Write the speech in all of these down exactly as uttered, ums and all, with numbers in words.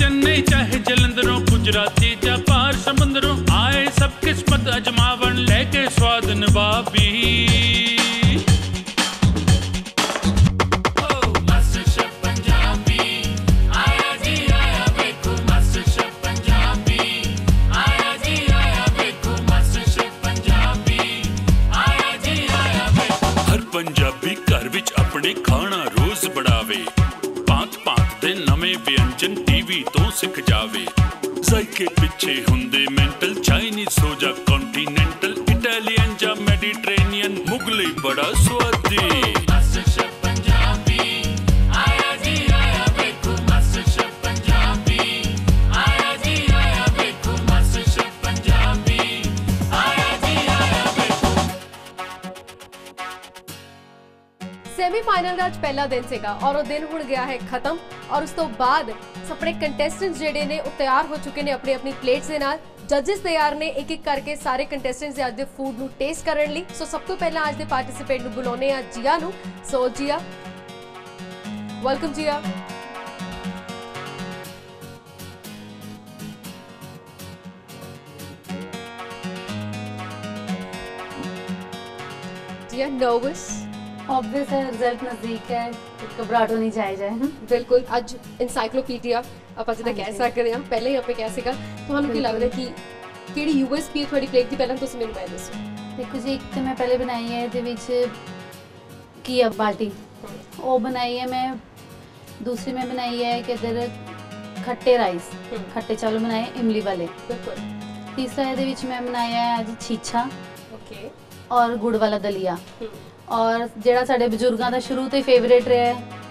चेन्नई चाहे जलंधरों, गुजराती या पार समुंदरों, आए सब किस्मत अजमावन लेके स्वाद नवाबी। पंजाबी घर विच अपने खाना रोज बढ़ावे, भांत भांत दे नवें व्यंजन टीवी तो सिख जावे। जायके पिछे हुंदे मेंटल, चाइनीज हो जा कॉन्टिनेंटल, इटालियन जा मेडिटेरेनियन, मुगले बड़ा स्वादी। ਸੈਮੀਫਾਈਨਲ ਦਾ ਅੱਜ ਪਹਿਲਾ ਦਿਨ ਸੀਗਾ ਔਰ ਉਹ ਦਿਨ ਹੁਣ ਗਿਆ ਹੈ ਖਤਮ ਔਰ ਉਸ ਤੋਂ ਬਾਅਦ ਆਪਣੇ ਕੰਟੈਸਟੈਂਟਸ ਜਿਹੜੇ ਨੇ ਉਹ ਤਿਆਰ ਹੋ ਚੁੱਕੇ ਨੇ ਆਪਣੀ ਆਪਣੀ ਪਲੇਟਸ ਦੇ ਨਾਲ। ਜੱਜਸ ਤਿਆਰ ਨੇ ਇੱਕ ਇੱਕ ਕਰਕੇ ਸਾਰੇ ਕੰਟੈਸਟੈਂਟਸ ਦੇ ਅੱਜ ਦੇ ਫੂਡ ਨੂੰ ਟੇਸਟ ਕਰਨ ਲਈ। ਸੋ ਸਭ ਤੋਂ ਪਹਿਲਾਂ ਅੱਜ ਦੇ ਪਾਰਟਿਸਿਪੇਟ ਨੂੰ ਬੁਲਾਉਣੇ ਆ ਜੀਆ ਨੂੰ। ਸੋ ਜੀਆ, ਵੈਲਕਮ ਜੀਆ। ਜੀਆ, ਨਰਵਸ? ऑब्वियस है, रिजल्ट नज़दीक है, घबराहट होनी जायज़ है। बिल्कुल, अज इनसाइक्लोपीडिया ਆਪਾਂ ਜਿਹਦਾ ਕਹਿ ਸਕਦੇ ਹਾਂ, ਪਹਿਲਾਂ ਹੀ ਆਪੇ ਕਹਿ ਸੀਗਾ। ਤੁਹਾਨੂੰ ਕੀ ਲੱਗਦਾ ਕਿ ਕਿਹੜੀ ਯੂਐਸਪੀ ਹੈ ਤੁਹਾਡੀ ਪਲੇਟ ਦੀ, ਪਹਿਲਾਂ ਤੁਸੀਂ ਮੈਨੂੰ ਇਹ ਦੱਸੋ। देखो जी, एक तो मैं पहले बनाई है ਇਹਦੇ ਵਿੱਚ ਘੀਆ ਬਾਟੀ, ਉਹ बनाई है मैं। दूसरी मैं बनाई है कि इधर खट्टे राइस, खट्टे चावल बनाए इमली वाले। बिल्कुल। तीसरा ਇਹਦੇ ਵਿੱਚ मैं बनाया है ਅੱਜ ਛੀਛਾ ओके और गुड़ वाला दलिया। और ਜਿਹੜਾ ਸਾਡੇ ਬਜ਼ੁਰਗਾਂ ਦਾ ਸ਼ੁਰੂ ਤੋਂ ਹੀ ਫੇਵਰੇਟ ਰਿਹਾ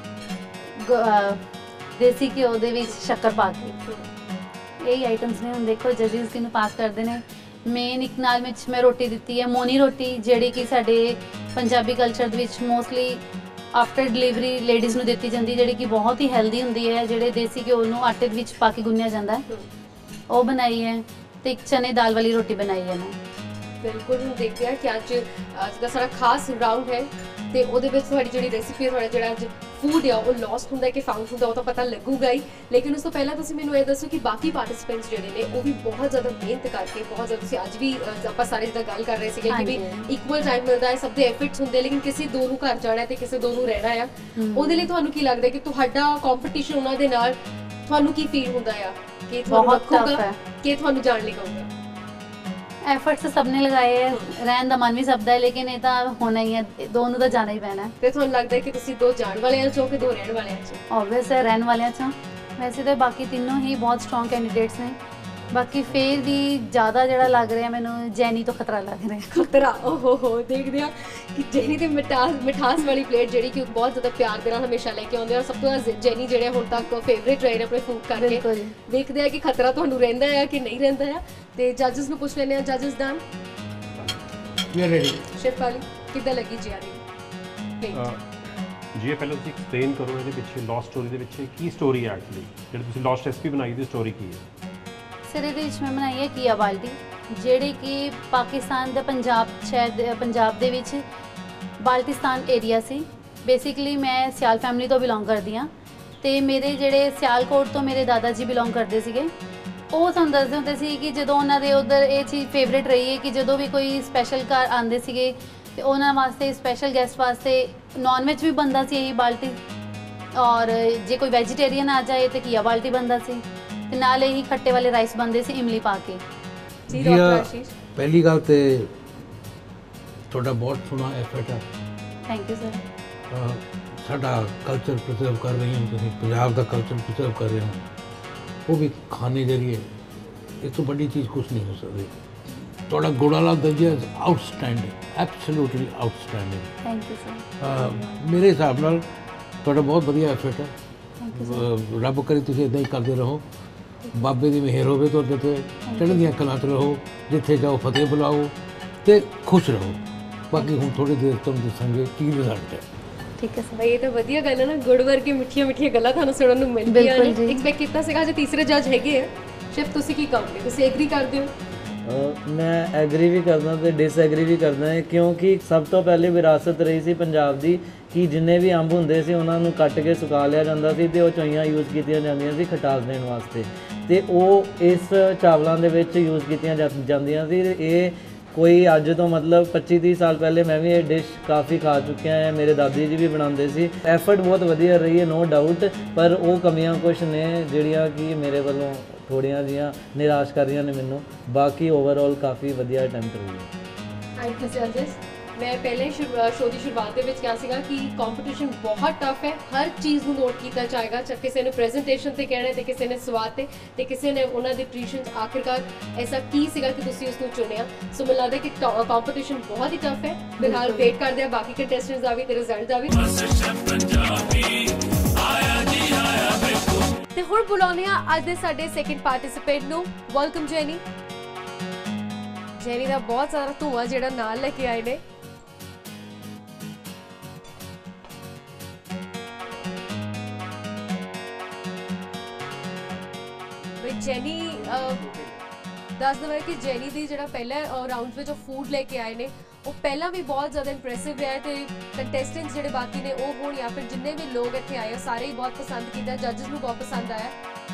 ਹੈ ਦੇਸੀ ਘਿਓ ਦੇ ਵਿੱਚ ਸ਼ੱਕਰ ਪਾ ਕੇ। ਇਹ ਆਈਟਮਸ ਨੇ। ਹੁਣ ਦੇਖੋ ਜੱਜਸ ਕਿਹਨੂੰ ਪਾਸ ਕਰਦੇ ਨੇ। ਮੇਨ ਇੱਕ ਨਾਲ ਵਿੱਚ ਮੈਂ ਰੋਟੀ ਦਿੱਤੀ ਹੈ ਮੋਨੀ ਰੋਟੀ, ਜਿਹੜੀ ਕਿ ਸਾਡੇ ਪੰਜਾਬੀ ਕਲਚਰ ਦੇ ਵਿੱਚ ਮੋਸਟਲੀ ਆਫਟਰ ਡਿਲੀਵਰੀ ਲੇਡੀਜ਼ ਨੂੰ ਦਿੱਤੀ ਜਾਂਦੀ, ਜਿਹੜੀ ਕਿ ਬਹੁਤ ਹੀ ਹੈਲਦੀ ਹੁੰਦੀ ਹੈ। ਜਿਹੜੇ ਦੇਸੀ ਘਿਓ ਨੂੰ ਆਟੇ ਦੇ ਵਿੱਚ ਪਾ ਕੇ ਗੁੰਨਿਆ ਜਾਂਦਾ ਹੈ, ਉਹ ਬਣਾਈ ਹੈ। ਤੇ ਇੱਕ ਚਨੇ ਦਾਲ ਵਾਲੀ ਰੋਟੀ ਬਣਾਈ ਹੈ ਮੈਂ। ਬਿਲਕੁਲ। ਹੁਣ ਦੇਖਦੇ ਹਾਂ ਕਿ ਅੱਜ ਜਿਹੜਾ ਸਾਡਾ ਖਾਸ ਰਾਊਂਡ ਹੈ ਤੇ ਉਹਦੇ ਵਿੱਚ ਤੁਹਾਡੀ ਜਿਹੜੀ ਰੈਸਿਪੀ, ਤੁਹਾਡਾ ਜਿਹੜਾ ਅੱਜ ਫੂਡ ਆ ਉਹ ਲੋਸਟ ਹੁੰਦਾ ਕਿ ਫਾਊਂਡ ਹੁੰਦਾ, ਉਹ ਤਾਂ ਪਤਾ ਲੱਗੂਗਾ ਹੀ। ਲੇਕਿਨ ਉਸ ਤੋਂ ਪਹਿਲਾਂ ਤੁਸੀਂ ਮੈਨੂੰ ਇਹ ਦੱਸੋ ਕਿ ਬਾਕੀ ਪਾਰਟਿਸਿਪੈਂਟਸ ਜਿਹੜੇ ਨੇ ਉਹ ਵੀ ਬਹੁਤ ਜ਼ਿਆਦਾ ਮਿਹਨਤ ਕਰਕੇ, ਬਹੁਤ ਜ਼ਿਆਦਾ, ਤੁਸੀਂ ਅੱਜ ਵੀ ਆਪਾਂ ਸਾਰੇ ਜਿੱਦਾਂ ਗੱਲ ਕਰ ਰਹੇ ਸੀਗੇ ਕਿ ਵੀ ਇਕੁਅਲ ਟਾਈਮ ਮਿਲਦਾ ਹੈ, ਸਭ ਦੇ ਐਫਰਟਸ ਹੁੰਦੇ, ਲੇਕਿਨ ਕਿਸੇ ਦੋ ਨੂੰ ਘਰ ਜਾਣਾ ਤੇ ਕਿਸੇ ਦੋ ਨੂੰ ਰਹਿਣਾ ਆ। ਉਹਦੇ ਲਈ ਤੁਹਾਨੂੰ ਕੀ ਲੱਗਦਾ ਕਿ ਤੁਹਾਡਾ ਕੰਪੀਟੀਸ਼ਨ ਉਹਨਾਂ ਦੇ ਨਾਲ ਤੁਹਾਨੂੰ ਕੀ ਫੀਲ ਹੁੰਦਾ ਆ ਕਿ ਤੁਹਾਨੂੰ ਰੱਖੂਗਾ ਕਿ ਤੁਹਾਨੂੰ ਜਾਣ ਲਈ ਕਹੂਗਾ? एफर्ट्स सबने लगाए है, रहन दा मन भी सबदा है, लेकिन ये तो होना ही है, दोनों तो जाना ही पैना है। ਤੇ ਤੁਹਾਨੂੰ ਲੱਗਦਾ ਹੈ ਕਿ ਤੁਸੀਂ ਦੋ ਜਾਣ ਵਾਲਿਆਂ ਚੋਂ ਕਿ ਦੋ ਰਹਿਣ ਵਾਲਿਆਂ ਚੋਂ? ऑब्वियस है, रहन वाले चों। वैसे तो बाकी तीनों ही बहुत स्ट्रॉन्ग कैंडिडेट्स ने, बाकी फिर भी ज़्यादा ਜਿਹੜਾ ਲੱਗ ਰਿਹਾ ਮੈਨੂੰ ਜੈਨੀ ਤੋਂ ਖਤਰਾ ਲੱਗ ਰਿਹਾ। ਖਤਰਾ? ਓਹੋ ਹੋ। ਦੇਖਦੇ ਆ ਕਿ ਜੈਨੀ ਦੀ ਮਿਠਾਸ ਮਿਠਾਸ ਵਾਲੀ ਪਲੇਟ ਜਿਹੜੀ ਕਿ ਬਹੁਤ ਜ਼ਿਆਦਾ ਪਿਆਰ ਦੇ ਨਾਲ ਹਮੇਸ਼ਾ ਲੈ ਕੇ ਆਉਂਦੇ ਆ। ਸਭ ਤੋਂ ਜ਼ਿਆਦਾ ਜੈਨੀ ਜਿਹੜੇ ਹੁਣ ਤੱਕ ਫੇਵਰੇਟ ਰਹੇ ਨੇ ਆਪਣੇ ਫੂਡ ਕਰਕੇ। ਦੇਖਦੇ ਆ ਕਿ ਖਤਰਾ ਤੁਹਾਨੂੰ ਰਹਿੰਦਾ ਆ ਕਿ ਨਹੀਂ ਰਹਿੰਦਾ ਆ। ਤੇ ਜੱਜਸ ਨੂੰ ਪੁੱਛ ਲੈਂਦੇ ਆ। ਜੱਜਸ done? We are ready. Chef ਵਾਲੀ ਕਿੱਦਾਂ ਲੱਗੀ ਜੀ? ਆ ਰਹੀ ਜੀ ਪਹਿਲਾਂ ਤੁਸੀਂ ਐਕਸਪਲੇਨ ਕਰੋ ਇਹਦੇ ਪਿੱਛੇ ਲੌਸਟ ਸਟੋਰੀ ਦੇ ਪਿੱਛੇ ਕੀ ਸਟੋਰੀ ਹੈ ਐਕਚੁਅਲੀ, ਜਿਹੜੀ ਤੁਸੀਂ ਲੌਸਟ ਰੈਸਪੀ ਬਣਾਈ ਦੀ ਸਟੋਰੀ ਕੀ ਹੈ? ਸਰ ਇਹਦੇ ਵਿੱਚ ਮੈਂ ਬਣਾਈ ਹੈ ਘੀਆ ਬਾਲਟੀ, ਜਿਹੜੀ ਕਿ ਪਾਕਿਸਤਾਨ ਦਾ ਪੰਜਾਬ ਸ਼ਹਿਰ ਪੰਜਾਬ ਦੇ ਵਿੱਚ ਬਾਲਟਿਸਤਾਨ ਏਰੀਆ ਸੀ। ਬੇਸਿਕਲੀ ਮੈਂ ਸਿਆਲ ਫੈਮਿਲੀ ਤੋਂ ਬਿਲੋਂਗ ਕਰਦੀ ਹਾਂ ਅਤੇ ਮੇਰੇ ਜਿਹੜੇ ਸਿਆਲਕੋਟ ਤੋਂ ਮੇਰੇ ਦਾਦਾ ਜੀ ਬਿਲੋਂਗ ਕਰਦੇ ਸੀਗੇ। ਉਹ ਸਾਨੂੰ ਦੱਸਦੇ ਹੁੰਦੇ ਸੀ ਕਿ ਜਦੋਂ ਉਹਨਾਂ ਦੇ ਉੱਧਰ ਇਹ ਚੀਜ਼ ਫੇਵਰੇਟ ਰਹੀ ਹੈ ਕਿ ਜਦੋਂ ਵੀ ਕੋਈ ਸਪੈਸ਼ਲ ਘਰ ਆਉਂਦੇ ਸੀਗੇ ਅਤੇ ਉਹਨਾਂ ਵਾਸਤੇ ਸਪੈਸ਼ਲ ਗੈਸਟ ਵਾਸਤੇ ਨੌਨ ਵੈਜ ਵੀ ਬਣਦਾ ਸੀ ਇਹੀ ਬਾਲਟੀ, ਔਰ ਜੇ ਕੋਈ ਵੈਜੀਟੇਰੀਅਨ ਆ ਜਾਏ ਤਾਂ ਘੀਆ ਬਾਲਟੀ ਬਣਦਾ ਸੀ, ਤੇ ਨਾਲ ਹੀ ਖੱਟੇ ਵਾਲੇ ਰਾਈਸ ਬਣਦੇ ਸੀ ਇਮਲੀ ਪਾ ਕੇ। ਜੀ ਡਾਕਟਰ ਆਸ਼ੀਸ਼, ਪਹਿਲੀ ਗੱਲ ਤੇ ਤੁਹਾਡਾ ਬਹੁਤ ਸੋਹਣਾ ਐਫਰਟ ਹੈ। Thank you sir. ਸਾਡਾ ਕਲਚਰ ਪ੍ਰੀਜ਼ਰਵ ਕਰ ਰਹੇ ਹੋ ਤੁਸੀਂ, ਪੰਜਾਬ ਦਾ ਕਲਚਰ ਪ੍ਰੀਜ਼ਰਵ ਕਰ ਰਹੇ ਹੋ, ਉਹ ਵੀ ਖਾਣੇ ਜਰੀਏ। ਇਸ ਤੋਂ ਵੱਡੀ ਚੀਜ਼ ਕੁਛ ਨਹੀਂ ਹੋ ਸਕਦੀ। ਤੁਹਾਡਾ ਗੁੜ ਵਾਲਾ ਦਲੀਆ outstanding, absolutely outstanding. Thank you sir. ਮੇਰੇ ਹਿਸਾਬ ਨਾਲ ਤੁਹਾਡਾ ਬਹੁਤ ਵਧੀਆ ਐਫਰਟ ਹੈ। ਰੱਬ ਕਰੇ ਤੁਸੀਂ ਇੱਦਾਂ ਹੀ ਕਰਦੇ ਰਹੋ। ਬਾਬੇ ਦੀ ਮਿਹਰ ਹੋਵੇ ਤੁਹਾਡੇ 'ਤੇ, ਚੜ੍ਹਦੀਆਂ ਕਲਾਂ 'ਚ ਰਹੋ, ਜਿੱਥੇ ਜਾਓ ਫਤਿਹ ਬੁਲਾਓ ਅਤੇ ਖੁਸ਼ ਰਹੋ। ਬਾਕੀ ਹੁਣ ਥੋੜ੍ਹੀ ਦੇਰ ਤੁਹਾਨੂੰ ਦੱਸਾਂਗੇ ਕੀ ਰਿਜ਼ਲਟ ਹੈ। ਠੀਕ ਹੈ ਸਰ। ਇਹ ਤਾਂ ਵਧੀਆ ਗੱਲ ਹੈ ਨਾ, ਗੁੜ ਵਰਗੀ ਮਿੱਠੀਆਂ ਮਿੱਠੀਆਂ ਗੱਲਾਂ ਤੁਹਾਨੂੰ ਸੁਣਨ ਨੂੰ ਮਿਲਦੀਆਂ ਨੇ। ਐਕਸਪੈਕਟ ਕੀਤਾ ਸੀਗਾ ਜੇ ਤੀਸਰੇ ਜੱਜ ਹੈਗੇ ਆ। ਸ਼ੈਫ ਤੁਸੀਂ ਕੀ ਕਹੋਗੇ? ਤੁਸੀਂ ਐਗਰੀ ਕਰਦੇ ਹੋ? ਅ, ਮੈਂ ਐਗਰੀ ਵੀ ਕਰਦਾ ਤੇ ਡਿਸਐਗਰੀ ਵੀ ਕਰਦਾ ਹਾਂ, ਕਿਉਂਕਿ ਸਭ ਤੋਂ ਪਹਿਲੇ ਵਿਰਾਸਤ ਰਹੀ ਸੀ ਪੰਜਾਬ ਦੀ ਕਿ ਜਿੰਨੇ ਵੀ ਅੰਬ ਹੁੰਦੇ ਸੀ ਉਹਨਾਂ ਨੂੰ ਕੱਟ ਕੇ ਸੁਕਾ ਲਿਆ ਜਾਂਦਾ ਸੀ ਤੇ ਉਹ ਚੋਈਆਂ ਯੂਜ਼ ਕੀਤੀਆਂ ਜਾਂਦੀਆਂ ਸੀ ਖਟਾਸ ਦੇਣ ਵਾਸਤੇ, ਤੇ ਉਹ ਇਸ ਚਾਵਲਾਂ ਦੇ ਵਿੱਚ ਯੂਜ਼ ਕੀਤੀਆਂ ਜਾ- ਜਾਂਦੀਆਂ ਸੀ। ਇਹ ਕੋਈ ਅੱਜ ਤੋਂ ਮਤਲਬ ਪੱਚੀ ਤੀਹ ਸਾਲ ਪਹਿਲੇ ਮੈਂ ਵੀ ਇਹ ਡਿਸ਼ ਕਾਫੀ ਖਾ ਚੁੱਕਿਆ ਹਾਂ, ਮੇਰੇ ਦਾਦੀ ਜੀ ਵੀ ਬਣਾਉਂਦੇ ਸੀ। ਐਫਰਟ ਬਹੁਤ ਵਧੀਆ ਰਹੀ ਹੈ, ਨੋ ਡਾਊਟ, ਪਰ ਉਹ ਕਮੀਆਂ ਕੁਛ ਨੇ ਜਿਹੜੀਆਂ ਕਿ ਮੇਰੇ ਵੱਲੋਂ ਥੋੜ੍ਹੀਆਂ ਜਿਹੀਆਂ ਨਿਰਾਸ਼ ਕਰ ਰਹੀਆਂ ਨੇ ਮੈਨੂੰ। ਬਾਕੀ ਓਵਰਆਲ ਕਾਫੀ ਵਧੀਆ ਅਟੈਂਪਟ ਰਹੀ ਹੈ। ਥੈਂਕ ਯੂ ਜੱਜਸ। ਮੈਂ ਪਹਿਲੇ ਸ਼ੋਅ ਦੀ ਸ਼ੁਰੂਆਤ ਦੇ ਵਿੱਚ ਕਿਹਾ ਸੀਗਾ ਕਿ ਕੰਪੀਟੀਸ਼ਨ ਬਹੁਤ ਟਫ ਹੈ, ਹਰ ਚੀਜ਼ ਨੂੰ ਨੋਟ ਕੀਤਾ ਜਾਏਗਾ, ਚਾਹੇ ਕਿਸੇ ਨੇ ਪ੍ਰੈਜੈਂਟੇਸ਼ਨ ਤੇ ਕਹਿਣਾ ਤੇ ਕਿਸੇ ਨੇ ਸਵਾਦ ਤੇ ਤੇ ਕਿਸੇ ਨੇ ਉਹਨਾਂ ਦੇ ਟ੍ਰੀਸ਼ਨਸ। ਆਖਿਰਕਾਰ ਐਸਾ ਕੀ ਸੀਗਾ ਕਿ ਤੁਸੀਂ ਉਸ ਨੂੰ ਚੁਣਿਆ? ਸੋ ਮੈਨੂੰ ਲੱਗਦਾ ਕਿ ਕੰਪੀਟੀਸ਼ਨ ਬਹੁਤ ਹੀ ਟਫ ਹੈ। ਫਿਲਹਾਲ ਵੇਟ ਕਰਦੇ ਆ ਬਾਕੀ ਕੰਟੈਸਟੈਂਟਸ ਦਾ ਵੀ ਤੇ ਰਿਜ਼ਲਟ ਦਾ ਵੀ। ਤੇ ਹੁਣ ਬੁਲਾਉਂਦੇ ਆ ਅੱਜ ਦੇ ਸਾਡੇ ਸੈਕਿੰਡ ਪਾਰਟਿਸਿਪੇਟ ਨੂੰ। Welcome Jenny. ਜੈਨੀ ਦਾ ਬਹੁਤ ਸਾਰਾ ਧੂਆ ਜਿਹੜਾ ਨਾਲ ਲੈ ਕੇ ਆਏ ਨੇ। ਜੈਨੀ ਦੱਸ ਦਵਾਂ ਕਿ ਜੈਨੀ ਦੀ ਜਿਹੜਾ ਪਹਿਲਾ ਰਾਊਂਡ ਵਿੱਚ ਉਹ ਫੂਡ ਲੈ ਕੇ ਆਏ ਨੇ ਉਹ ਪਹਿਲਾਂ ਵੀ ਬਹੁਤ ਜ਼ਿਆਦਾ ਇੰਪ੍ਰੈਸਿਵ ਰਿਹਾ, ਤੇ ਕੰਟੈਸਟੈਂਟਸ ਜਿਹੜੇ ਬਾਕੀ ਨੇ ਉਹ ਹੋਣ ਜਾਂ ਫਿਰ ਜਿੰਨੇ ਵੀ ਲੋਕ ਇੱਥੇ ਆਏ ਸਾਰੇ ਹੀ ਬਹੁਤ ਪਸੰਦ ਕੀਤਾ, ਜੱਜਸ ਨੂੰ ਬਹੁਤ ਪਸੰਦ ਆਇਆ।